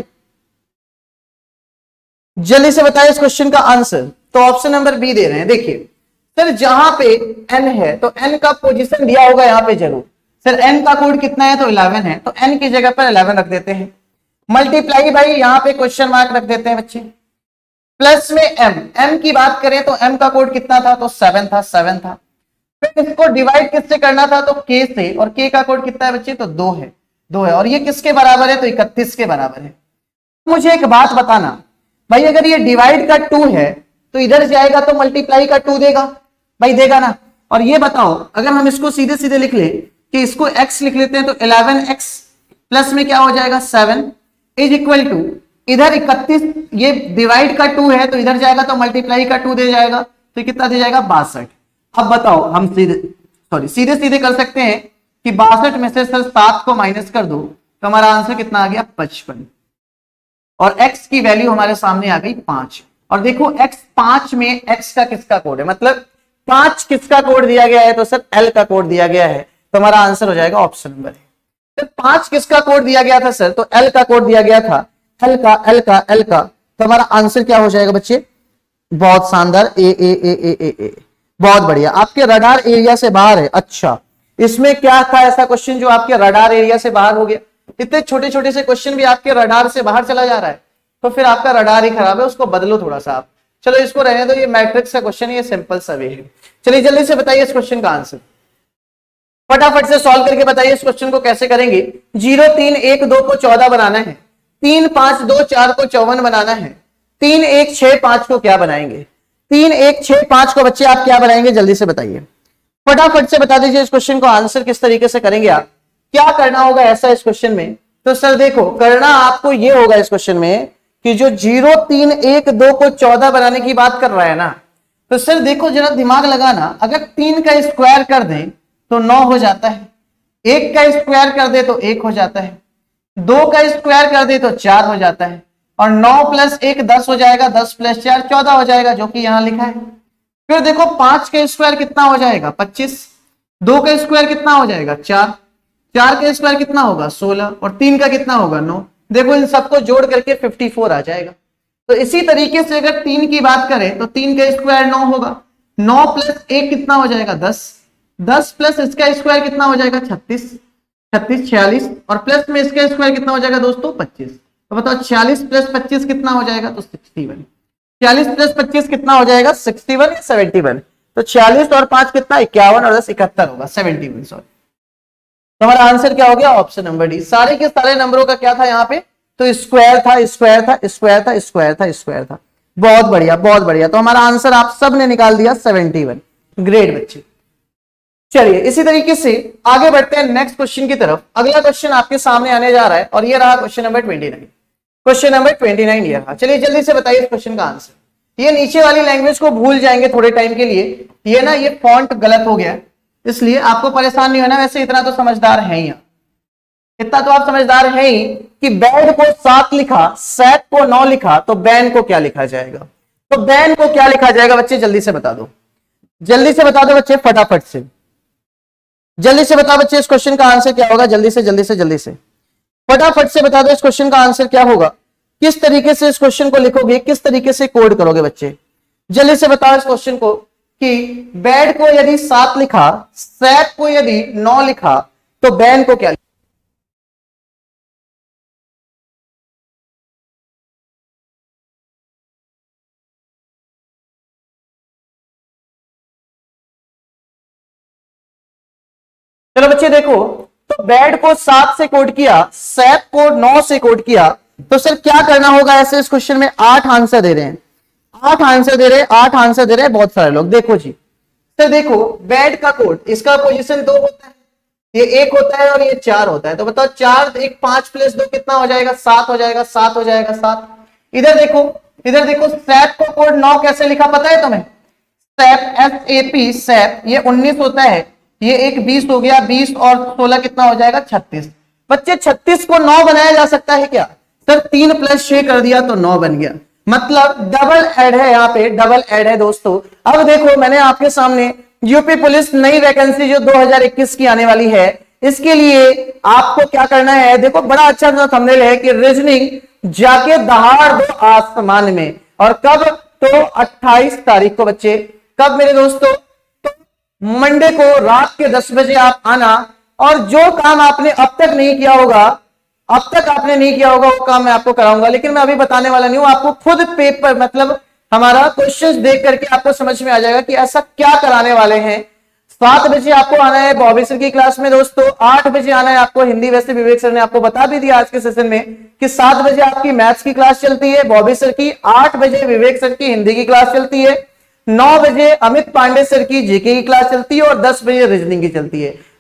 जल्दी से बताइए इस क्वेश्चन का आंसर। तो ऑप्शन नंबर बी दे रहे हैं। देखिए सर जहां पे n है तो n का पोजीशन दिया होगा यहाँ पे जरूर। सर n का कोड कितना है, तो 11 है, तो n की जगह पर 11 रख देते हैं। मल्टीप्लाई बाई यहाँ पे क्वेश्चन मार्क रख देते हैं बच्चे, प्लस में m की बात करें तो m का कोड कितना था, तो 7 था। फिर इसको डिवाइड किससे करना था, तो k से, और k का कोड कितना है बच्चे, तो 2 है, और ये किसके बराबर है, तो 31 के बराबर है। मुझे एक बात बताना भाई, अगर ये डिवाइड का 2 है तो इधर जाएगा तो मल्टीप्लाई का 2 देगा भाई, देगा ना। और ये बताओ अगर हम इसको सीधे सीधे लिख ले कि इसको x लिख लेते हैं, तो 11x प्लस में क्या हो जाएगा 7 इज इक्वल टू, इधर 31, ये डिवाइड का 2 है तो इधर जाएगा तो मल्टीप्लाई का 2 दे जाएगा, तो कितना दे जाएगा 62। अब बताओ हम सीधे सीधे कर सकते हैं कि 62 में से सर 7 को माइनस कर दो तो हमारा आंसर कितना आ गया 55, और x की वैल्यू हमारे सामने आ गई 5। और देखो x 5 में x का किसका कोड है, मतलब 5 किसका कोड दिया गया है, तो सर L का कोड दिया गया है, तो हमारा आंसर हो जाएगा ऑप्शन नंबर है। तो 5 किसका कोड दिया गया था सर, तो L का कोड दिया गया था, L का, तो हमारा आंसर क्या हो जाएगा बच्चे, बहुत शानदार, ए। बहुत बढ़िया, आपके रडार एरिया से बाहर है। अच्छा, इसमें क्या था ऐसा क्वेश्चन जो आपके रडार एरिया से बाहर हो गया? इतने छोटे छोटे से क्वेश्चन भी आपके रडार से बाहर चला जा रहा है, तो फिर आपका रडार ही खराब है, उसको बदलो थोड़ा सा आप। चलो इसको रहने दो, ये मैट्रिक्स का क्वेश्चन है, ये सिंपल सा वे है। चलिए जल्दी से बताइए इस क्वेश्चन का आंसर, फटाफट से सॉल्व करके बताइए इस क्वेश्चन को कैसे करेंगे। 0 3 1 2 को 14 बनाना है, 3 5 2 4 को 54 बनाना है, 3 1 6 5 को क्या बनाएंगे, 3 1 6 5 को बच्चे आप क्या बनाएंगे, जल्दी से बताइए, फटाफट से बता दीजिए इस क्वेश्चन को आंसर किस तरीके से करेंगे आप, क्या करना होगा ऐसा इस क्वेश्चन में। तो सर देखो, करना आपको ये होगा इस क्वेश्चन में कि जो 0 3 1 2 को 14 बनाने की बात कर रहा है ना, तो सर देखो जरा दिमाग लगाना, अगर 3 का स्क्वायर कर दें तो 9 हो जाता है, 1 का स्क्वायर कर दे तो 1 हो जाता है, 2 का स्क्वायर कर दे तो 4 हो जाता है, और 9 प्लस 1 10 हो जाएगा, 10 प्लस 4 14 हो जाएगा, जो कि यहां लिखा है। फिर देखो 5 का स्क्वायर कितना हो जाएगा 25, 2 का स्क्वायर कितना हो जाएगा 4, 4 का स्क्वायर कितना होगा 16, और 3 का कितना होगा 9। देखो इन सबको जोड़ करके 54 आ जाएगा। तो इसी तरीके से अगर 3 की बात करें तो 3 का स्क्वायर 9 होगा, 9 प्लस 1 कितना हो जाएगा 10, 10 प्लस इसका स्क्वायर कितना हो जाएगा 36, 36 46, और प्लस में इसका स्क्वायर कितना हो जाएगा दोस्तों 25। तो बताओ 46 प्लस 25 कितना हो जाएगा, तो 61। 46 प्लस 25 कितना हो जाएगा 61 या 71, तो 46 और 5 कितना 51, और 10 71 होगा, 71 सॉरी। तो हमारा आंसर क्या हो गया, ऑप्शन नंबर डी। सारे के सारे नंबरों का क्या था यहाँ पे, तो स्क्वायर था, स्क्वायर था, स्क्वायर था, स्क्वायर था, स्क्वायर था। बहुत बढ़िया, बहुत बढ़िया। तो हमारा आंसर आप सब ने निकाल दिया 71। ग्रेट बच्चे। चलिए इसी तरीके से आगे बढ़ते हैं नेक्स्ट क्वेश्चन की तरफ। अगला क्वेश्चन आपके सामने आने जा रहा है, और ये रहा क्वेश्चन नंबर 29। क्वेश्चन नंबर 29 ये रहा। चलिए जल्दी से बताइए इस क्वेश्चन का आंसर। ये नीचे वाली लैंग्वेज को भूल जाएंगे थोड़े टाइम के लिए, ये ना ये फॉन्ट गलत हो गया, इसलिए आपको परेशान नहीं होना। वैसे इतना तो समझदार है ही, इतना तो आप समझदार है ही कि बैड को 7 लिखा, सैट को 9 लिखा, तो बैन को क्या लिखा जाएगा, तो बैन को क्या लिखा जाएगा बच्चे, जल्दी से बता दो, जल्दी से बता दो बच्चे, फटाफट से जल्दी से बताओ बच्चे इस क्वेश्चन का आंसर क्या होगा, जल्दी से जल्दी से जल्दी से फटाफट से बता दो इस क्वेश्चन का आंसर क्या होगा। किस तरीके से इस क्वेश्चन को लिखोगे, किस तरीके से कोड करोगे बच्चे, जल्दी से बताओ इस क्वेश्चन को कि बैड को यदि 7 लिखा, सैट को यदि 9 लिखा, तो बैन को क्या लिखा? चलो बच्चे देखो, तो बैड को 7 से कोड किया, सैट को 9 से कोड किया, तो सर क्या करना होगा ऐसे इस क्वेश्चन में। 8 आंसर दे रहे हैं, 8 आंसर दे रहे हैं, 8 आंसर दे रहे हैं बहुत सारे लोग। देखो जी, तो देखो बैड का कोड, इसका पोजीशन 2 होता है, ये 1 होता है और ये 4 होता है। तो बताओ 4 1 5 प्लस 2 कितना हो जाएगा, 7 हो जाएगा, 7 हो जाएगा, 7। इधर देखो, इधर देखो, सैप को कोड 9 कैसे लिखा पता है तुम्हें, सैप SAP सैप, ये 19 होता है, ये एक 20 हो गया, 20 और 16 कितना हो जाएगा 36। बच्चे 36 को 9 बनाया जा सकता है क्या, सर 3 प्लस 6 कर दिया तो 9 बन गया, मतलब डबल ऐड है, यहाँ पे डबल ऐड है दोस्तों। अब देखो मैंने आपके सामने यूपी पुलिस नई वैकेंसी जो 2021 की आने वाली है, इसके लिए आपको क्या करना है, देखो बड़ा अच्छा सा थंबनेल है कि रीजनिंग जाके दहाड़ दो आसमान में, और कब, तो 28 तारीख को बच्चे, कब मेरे दोस्तों, तो मंडे को रात के 10 बजे आप आना, और जो काम आपने अब तक नहीं किया होगा, अब तक आपने नहीं किया होगा, वो काम मैं आपको कराऊंगा, लेकिन मैं अभी बताने वाला नहीं हूं, आपको खुद पेपर मतलब हमारा क्वेश्चंस देख करके आपको समझ में आ जाएगा कि ऐसा क्या कराने वाले हैं। 7 बजे आपको आना है बॉबी सर की क्लास में दोस्तों, 8 बजे आना है आपको हिंदी। वैसे विवेक सर ने आपको बता भी दिया आज के सेशन में कि 7 बजे आपकी मैथ्स की क्लास चलती है बॉबी सर की, 8 बजे विवेक सर की हिंदी की क्लास चलती है, 9 बजे अमित पांडे सर की जीके की क्लास चलती है, और 10 बजे रीजनिंग की चलती है।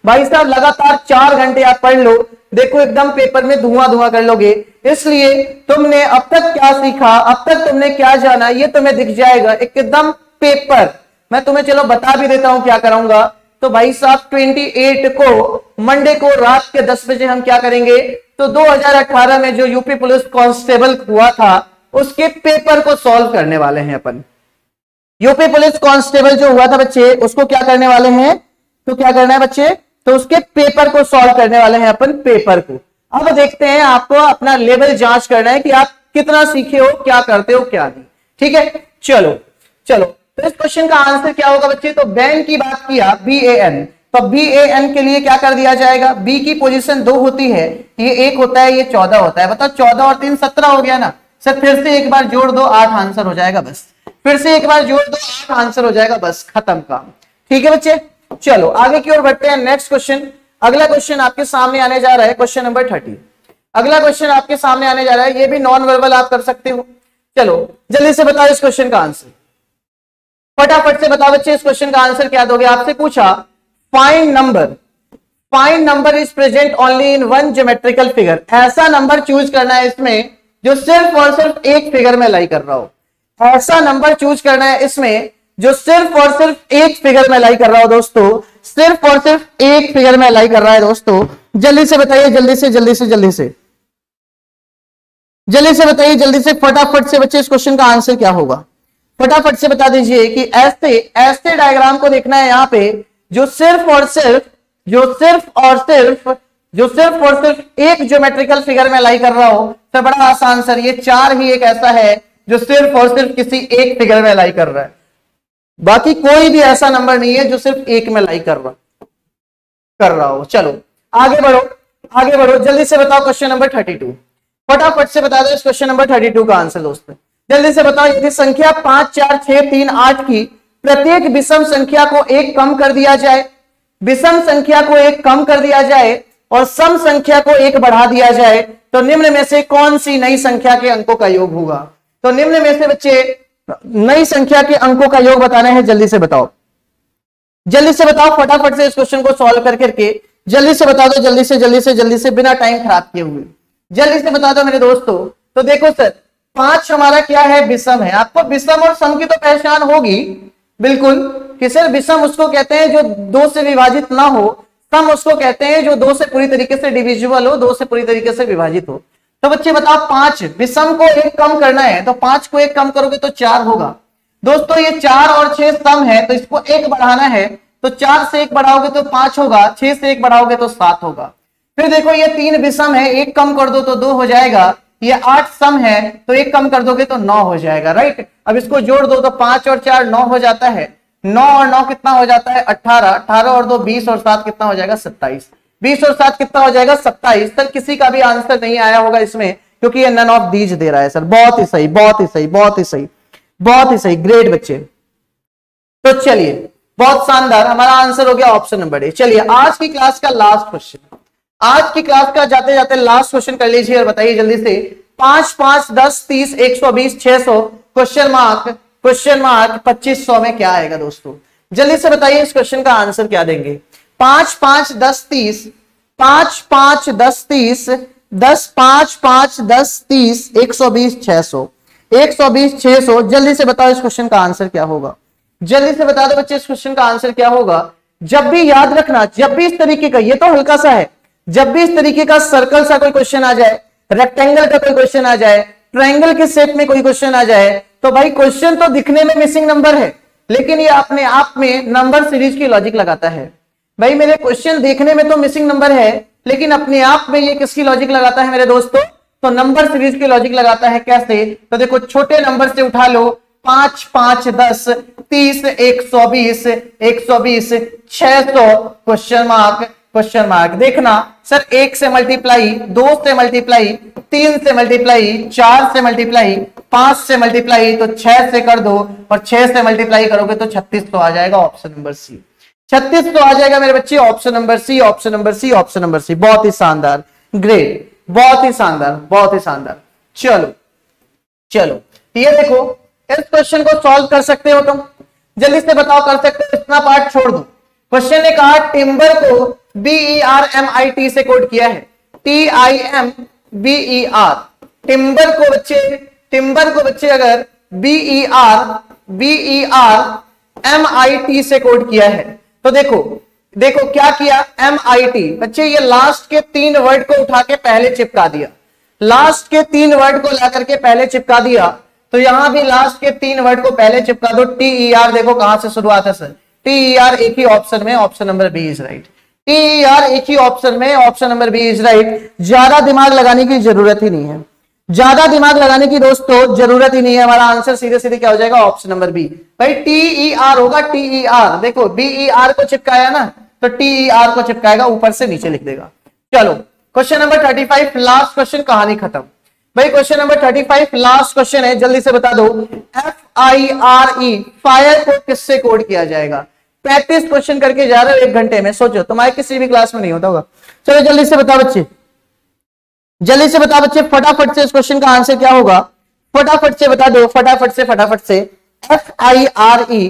भाई साहब लगातार 4 घंटे आप पढ़ लो, देखो एकदम पेपर में धुआं धुआं कर लोगे। इसलिए तुमने अब तक क्या सीखा, अब तक तुमने क्या जाना, ये तुम्हें दिख जाएगा एकदम पेपर। मैं तुम्हें चलो बता भी देता हूं क्या कराऊंगा। तो भाई साहब 28 को मंडे को रात के 10 बजे हम क्या करेंगे, तो 2018 में जो यूपी पुलिस कांस्टेबल हुआ था उसके पेपर को सॉल्व करने वाले हैं अपन। यूपी पुलिस कांस्टेबल जो हुआ था बच्चे, उसको क्या करने वाले हैं, तो क्या करना है बच्चे, तो उसके पेपर को सॉल्व करने वाले हैं अपन, पेपर को। अब देखते हैं, आपको अपना लेवल जांच करना है कि आप कितना सीखे हो, क्या करते हो क्या नहीं। ठीक है, चलो चलो। तो इस क्वेश्चन का आंसर क्या होगा बच्चे, तो बैन की बात किया, BAN, तो BAN के लिए क्या कर दिया जाएगा, बी की पोजीशन 2 होती है, ये 1 होता है, ये 14 होता है। बताओ 14 और 3 17 हो गया ना सर, फिर से एक बार जोड़ दो 8 आंसर हो जाएगा बस, फिर से एक बार जोड़ दो 8 आंसर हो जाएगा बस, खत्म काम। ठीक है बच्चे, चलो आगे की ओर बढ़ते हैं। नेक्स्ट क्वेश्चन, अगला क्वेश्चन आपके सामने आने जा रहा है, क्वेश्चन नंबर 30। अगला क्वेश्चन आपके सामने आने जा रहा है, ये भी नॉन वर्बल आप कर सकते हो। चलो जल्दी से बताओ इस क्वेश्चन का आंसर, फटाफट से बताओ बच्चे, इस क्वेश्चन का आंसर क्या दोगे। आपसे पूछा find number is present only in one geometrical figure. ऐसा नंबर चूज करना है इसमें जो सिर्फ और सिर्फ एक फिगर में लाई कर रहा हो। ऐसा नंबर चूज करना है इसमें जो सिर्फ और सिर्फ एक फिगर में लाई कर रहा हो दोस्तों, सिर्फ और सिर्फ एक फिगर में लाई कर रहा है दोस्तों। जल्दी से बताइए, जल्दी से जल्दी से जल्दी से जल्दी से बताइए, जल्दी से फटाफट से बच्चे, इस क्वेश्चन का आंसर क्या होगा, फटाफट से बता दीजिए कि ऐसे डायग्राम को देखना है यहाँ पे जो सिर्फ और सिर्फ एक ज्योमेट्रिकल फिगर में लाई कर रहा हो। तो बड़ा आसान सर, ये 4 ही एक ऐसा है जो सिर्फ और सिर्फ किसी एक फिगर में लाई कर रहा है, बाकी कोई भी ऐसा नंबर नहीं है जो सिर्फ एक में लाई कर रहा हो। चलो आगे बढ़ो जल्दी से बताओ क्वेश्चन नंबर 32, फटाफट से बता दो इस क्वेश्चन नंबर 32 का आंसर दोस्तों। जल्दी से बताओ, यदि संख्या 5 4 6 3 8 की प्रत्येक विषम संख्या को 1 कम कर दिया जाए, विषम संख्या को 1 कम कर दिया जाए और सम संख्या को 1 बढ़ा दिया जाए, तो निम्न में से कौन सी नई संख्या के अंकों का योग होगा। तो निम्न में से बच्चे नई संख्या के अंकों का योग बताना है, जल्दी से बताओ, जल्दी से बताओ, फटाफट से इस क्वेश्चन को सॉल्व करके जल्दी से बता दो, जल्दी से बिना टाइम खराब किए हुए जल्दी से बता दो मेरे दोस्तों। तो देखो सर, 5 हमारा क्या है, विषम है। आपको विषम और सम की तो पहचान होगी बिल्कुल कि सर विषम उसको कहते हैं जो 2 से विभाजित ना हो, सम उसको कहते हैं जो 2 से पूरी तरीके से डिविजिबल हो, 2 से पूरी तरीके से विभाजित हो। तो बच्चे बताओ 5 विषम को 1 कम करना है, तो 5 को 1 कम करोगे तो 4 होगा दोस्तों। ये 4 और 6 सम है, तो इसको 1 बढ़ाना है, तो 4 से 1 बढ़ाओगे तो 5 होगा, 6 से 1 बढ़ाओगे तो 7 होगा। फिर देखो ये 3 विषम है, 1 कम कर दो तो 2 हो जाएगा। ये 8 सम है, तो 1 कम कर दोगे तो 9 हो जाएगा, राइट। अब इसको जोड़ दो तो 5 और 4 9 हो जाता है, 9 और 9 कितना हो जाता है 18, 18 और 2 20 और 7 कितना हो जाएगा 27, 20 और 7 कितना हो जाएगा 27। सर किसी का भी आंसर नहीं आया होगा इसमें, क्योंकि ये नन ऑफ दीज दे रहा है सर। बहुत ही सही, बहुत ही सही, बहुत ही सही, बहुत ही सही, ग्रेट बच्चे। तो चलिए बहुत शानदार, हमारा आंसर हो गया ऑप्शन नंबर ए। चलिए आज की क्लास का लास्ट क्वेश्चन, आज की क्लास का जाते जाते लास्ट क्वेश्चन कर लीजिए और बताइए जल्दी से। 5 5 10 30 120 600 क्वेश्चन मार्क 2500 में क्या आएगा दोस्तों, जल्दी से बताइए इस क्वेश्चन का आंसर क्या देंगे। 5 5 10 30 5 5 10 30 10 5 5 10 30 120 600 120 600, जल्दी से बताओ इस क्वेश्चन का आंसर क्या होगा, जल्दी से बता दो बच्चे इस क्वेश्चन का आंसर क्या होगा। जब भी याद रखना, जब भी इस तरीके का, ये तो हल्का सा है, जब भी इस तरीके का सर्कल सा कोई क्वेश्चन आ जाए, रेक्टेंगल का कोई क्वेश्चन आ जाए, ट्रायंगल के शेप में कोई क्वेश्चन आ जाए, तो भाई क्वेश्चन तो दिखने में मिसिंग नंबर है, लेकिन ये अपने आप में नंबर सीरीज की लॉजिक लगाता है। भाई मेरे क्वेश्चन देखने में तो मिसिंग नंबर है, लेकिन अपने आप में ये किसकी लॉजिक लगाता है मेरे दोस्तों, तो नंबर सीरीज की लॉजिक लगाता है। कैसे, तो देखो छोटे नंबर से उठा लो, 5 5 10 30 120 120 600 क्वेश्चन मार्क देखना सर, 1 से मल्टीप्लाई, 2 से मल्टीप्लाई, 3 से मल्टीप्लाई, 4 से मल्टीप्लाई, 5 से मल्टीप्लाई, तो 6 से कर दो और 6 से मल्टीप्लाई करोगे तो 3600 आ जाएगा, ऑप्शन नंबर सी 3600 आ जाएगा मेरे बच्चे, option number C, option number C, option number C. बहुत ही शानदार, ग्रेट, बहुत ही शानदार, बहुत ही शानदार। चलो चलो ये देखो, इस क्वेश्चन को सॉल्व कर सकते हो तुम, जल्दी से बताओ कर सकते हो, इतना पार्ट छोड़ दो। क्वेश्चन ने कहा टिम्बर को BERMIT से कोड किया है, TIMBER। टिम्बर को बच्चे अगर BERMIT से कोड किया है तो देखो क्या किया MIT। बच्चे ये लास्ट के 3 वर्ड को उठा के पहले चिपका दिया, लास्ट के 3 वर्ड को ला करके पहले चिपका दिया, तो यहां भी लास्ट के 3 वर्ड को पहले चिपका दो। TER देखो कहां से शुरुआत है सर, TER एक ही ऑप्शन में, option number B is right. TER एक ही ऑप्शन में, option number B is right. ज्यादा दिमाग लगाने की जरूरत ही नहीं है, ज्यादा दिमाग लगाने की दोस्तों जरूरत ही नहीं है। हमारा आंसर सीधे सीधे क्या हो जाएगा, ऑप्शन नंबर बी। भाई TER होगा, TER देखो BER को चिपकाया ना तो TER को चिपकाएगा, ऊपर से नीचे लिख देगा। चलो क्वेश्चन नंबर 35 लास्ट क्वेश्चन, कहानी खत्म। भाई क्वेश्चन नंबर 35 लास्ट क्वेश्चन है, जल्दी से बता दो। FIRE फायर को किससे कोड किया जाएगा? 35 क्वेश्चन करके जा रहे हो 1 घंटे में, सोचो तुम्हारे किसी भी क्लास में नहीं होता होगा। चलो जल्दी से बताओ बच्चे, जल्दी से बताओ बच्चे, फटाफट से इस क्वेश्चन का आंसर क्या होगा, फटाफट से बता दो, फटाफट से FIRE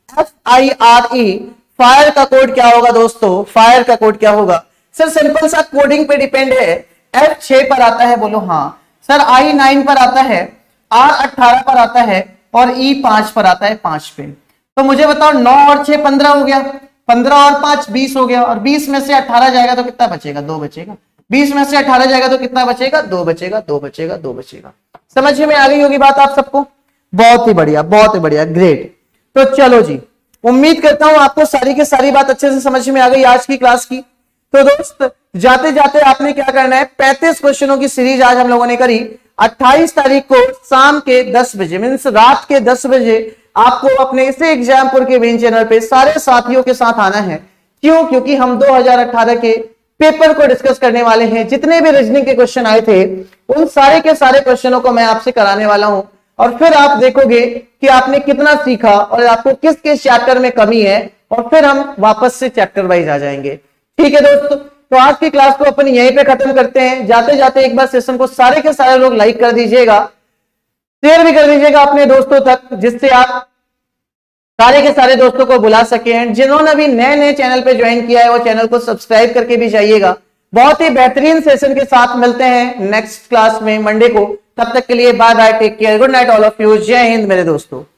फायर का कोड क्या होगा दोस्तों, फायर का कोड क्या होगा? सर सिंपल सा कोडिंग पे डिपेंड है। F 6 पर आता है, बोलो हाँ। सर I 9 पर आता है, R 18 पर आता है और E 5 पर आता है, 5 पे। तो मुझे बताओ 9 और 6 15 हो गया, 15 और 5 20 हो गया, और 20 में से 18 जाएगा तो कितना बचेगा, 2 बचेगा। 20 में से 18 जाएगा तो कितना बचेगा, 2 बचेगा, 2 बचेगा, 2 बचेगा। समझ में आ गई होगी बात आप सबको? बहुत ही बढ़िया, बहुत ही बढ़िया, ग्रेट। तो चलो जी, उम्मीद करता हूं आपको सारी की सारी बात अच्छे से समझ में आ गई आज की क्लास की। तो दोस्त जाते जाते आपने क्या करना है, 35 क्वेश्चनों की सीरीज आज हम लोगों ने करी। 28 तारीख को शाम के 10 बजे मीन्स रात के 10 बजे आपको अपने इसी एग्जामपुर के मेन चैनल पे सारे साथियों के साथ आना है। क्यों? क्योंकि हम 2018 के पेपर को डिस्कस करने वाले हैं। जितने भी रीजनिंग के क्वेश्चन आए थे उन सारे के सारे क्वेश्चनों को मैं आपसे कराने वाला हूं, और फिर आप देखोगे कि आपने कितना सीखा और आपको किस किस चैप्टर में कमी है, और फिर हम वापस से चैप्टर वाइज आ जाएंगे। ठीक है दोस्तों, तो आज की क्लास को अपन यहीं पे खत्म करते हैं। जाते जाते एक बार सेशन को सारे के सारे लोग लाइक कर दीजिएगा, शेयर भी कर दीजिएगा अपने दोस्तों तक, जिससे आप सारे के सारे दोस्तों को बुला सके। एंड जिन्होंने अभी नए नए चैनल पे ज्वाइन किया है वो चैनल को सब्सक्राइब करके भी जाइएगा। बहुत ही बेहतरीन सेशन के साथ मिलते हैं नेक्स्ट क्लास में मंडे को। तब तक के लिए bye bye, take care, good night all of you, जय हिंद मेरे दोस्तों।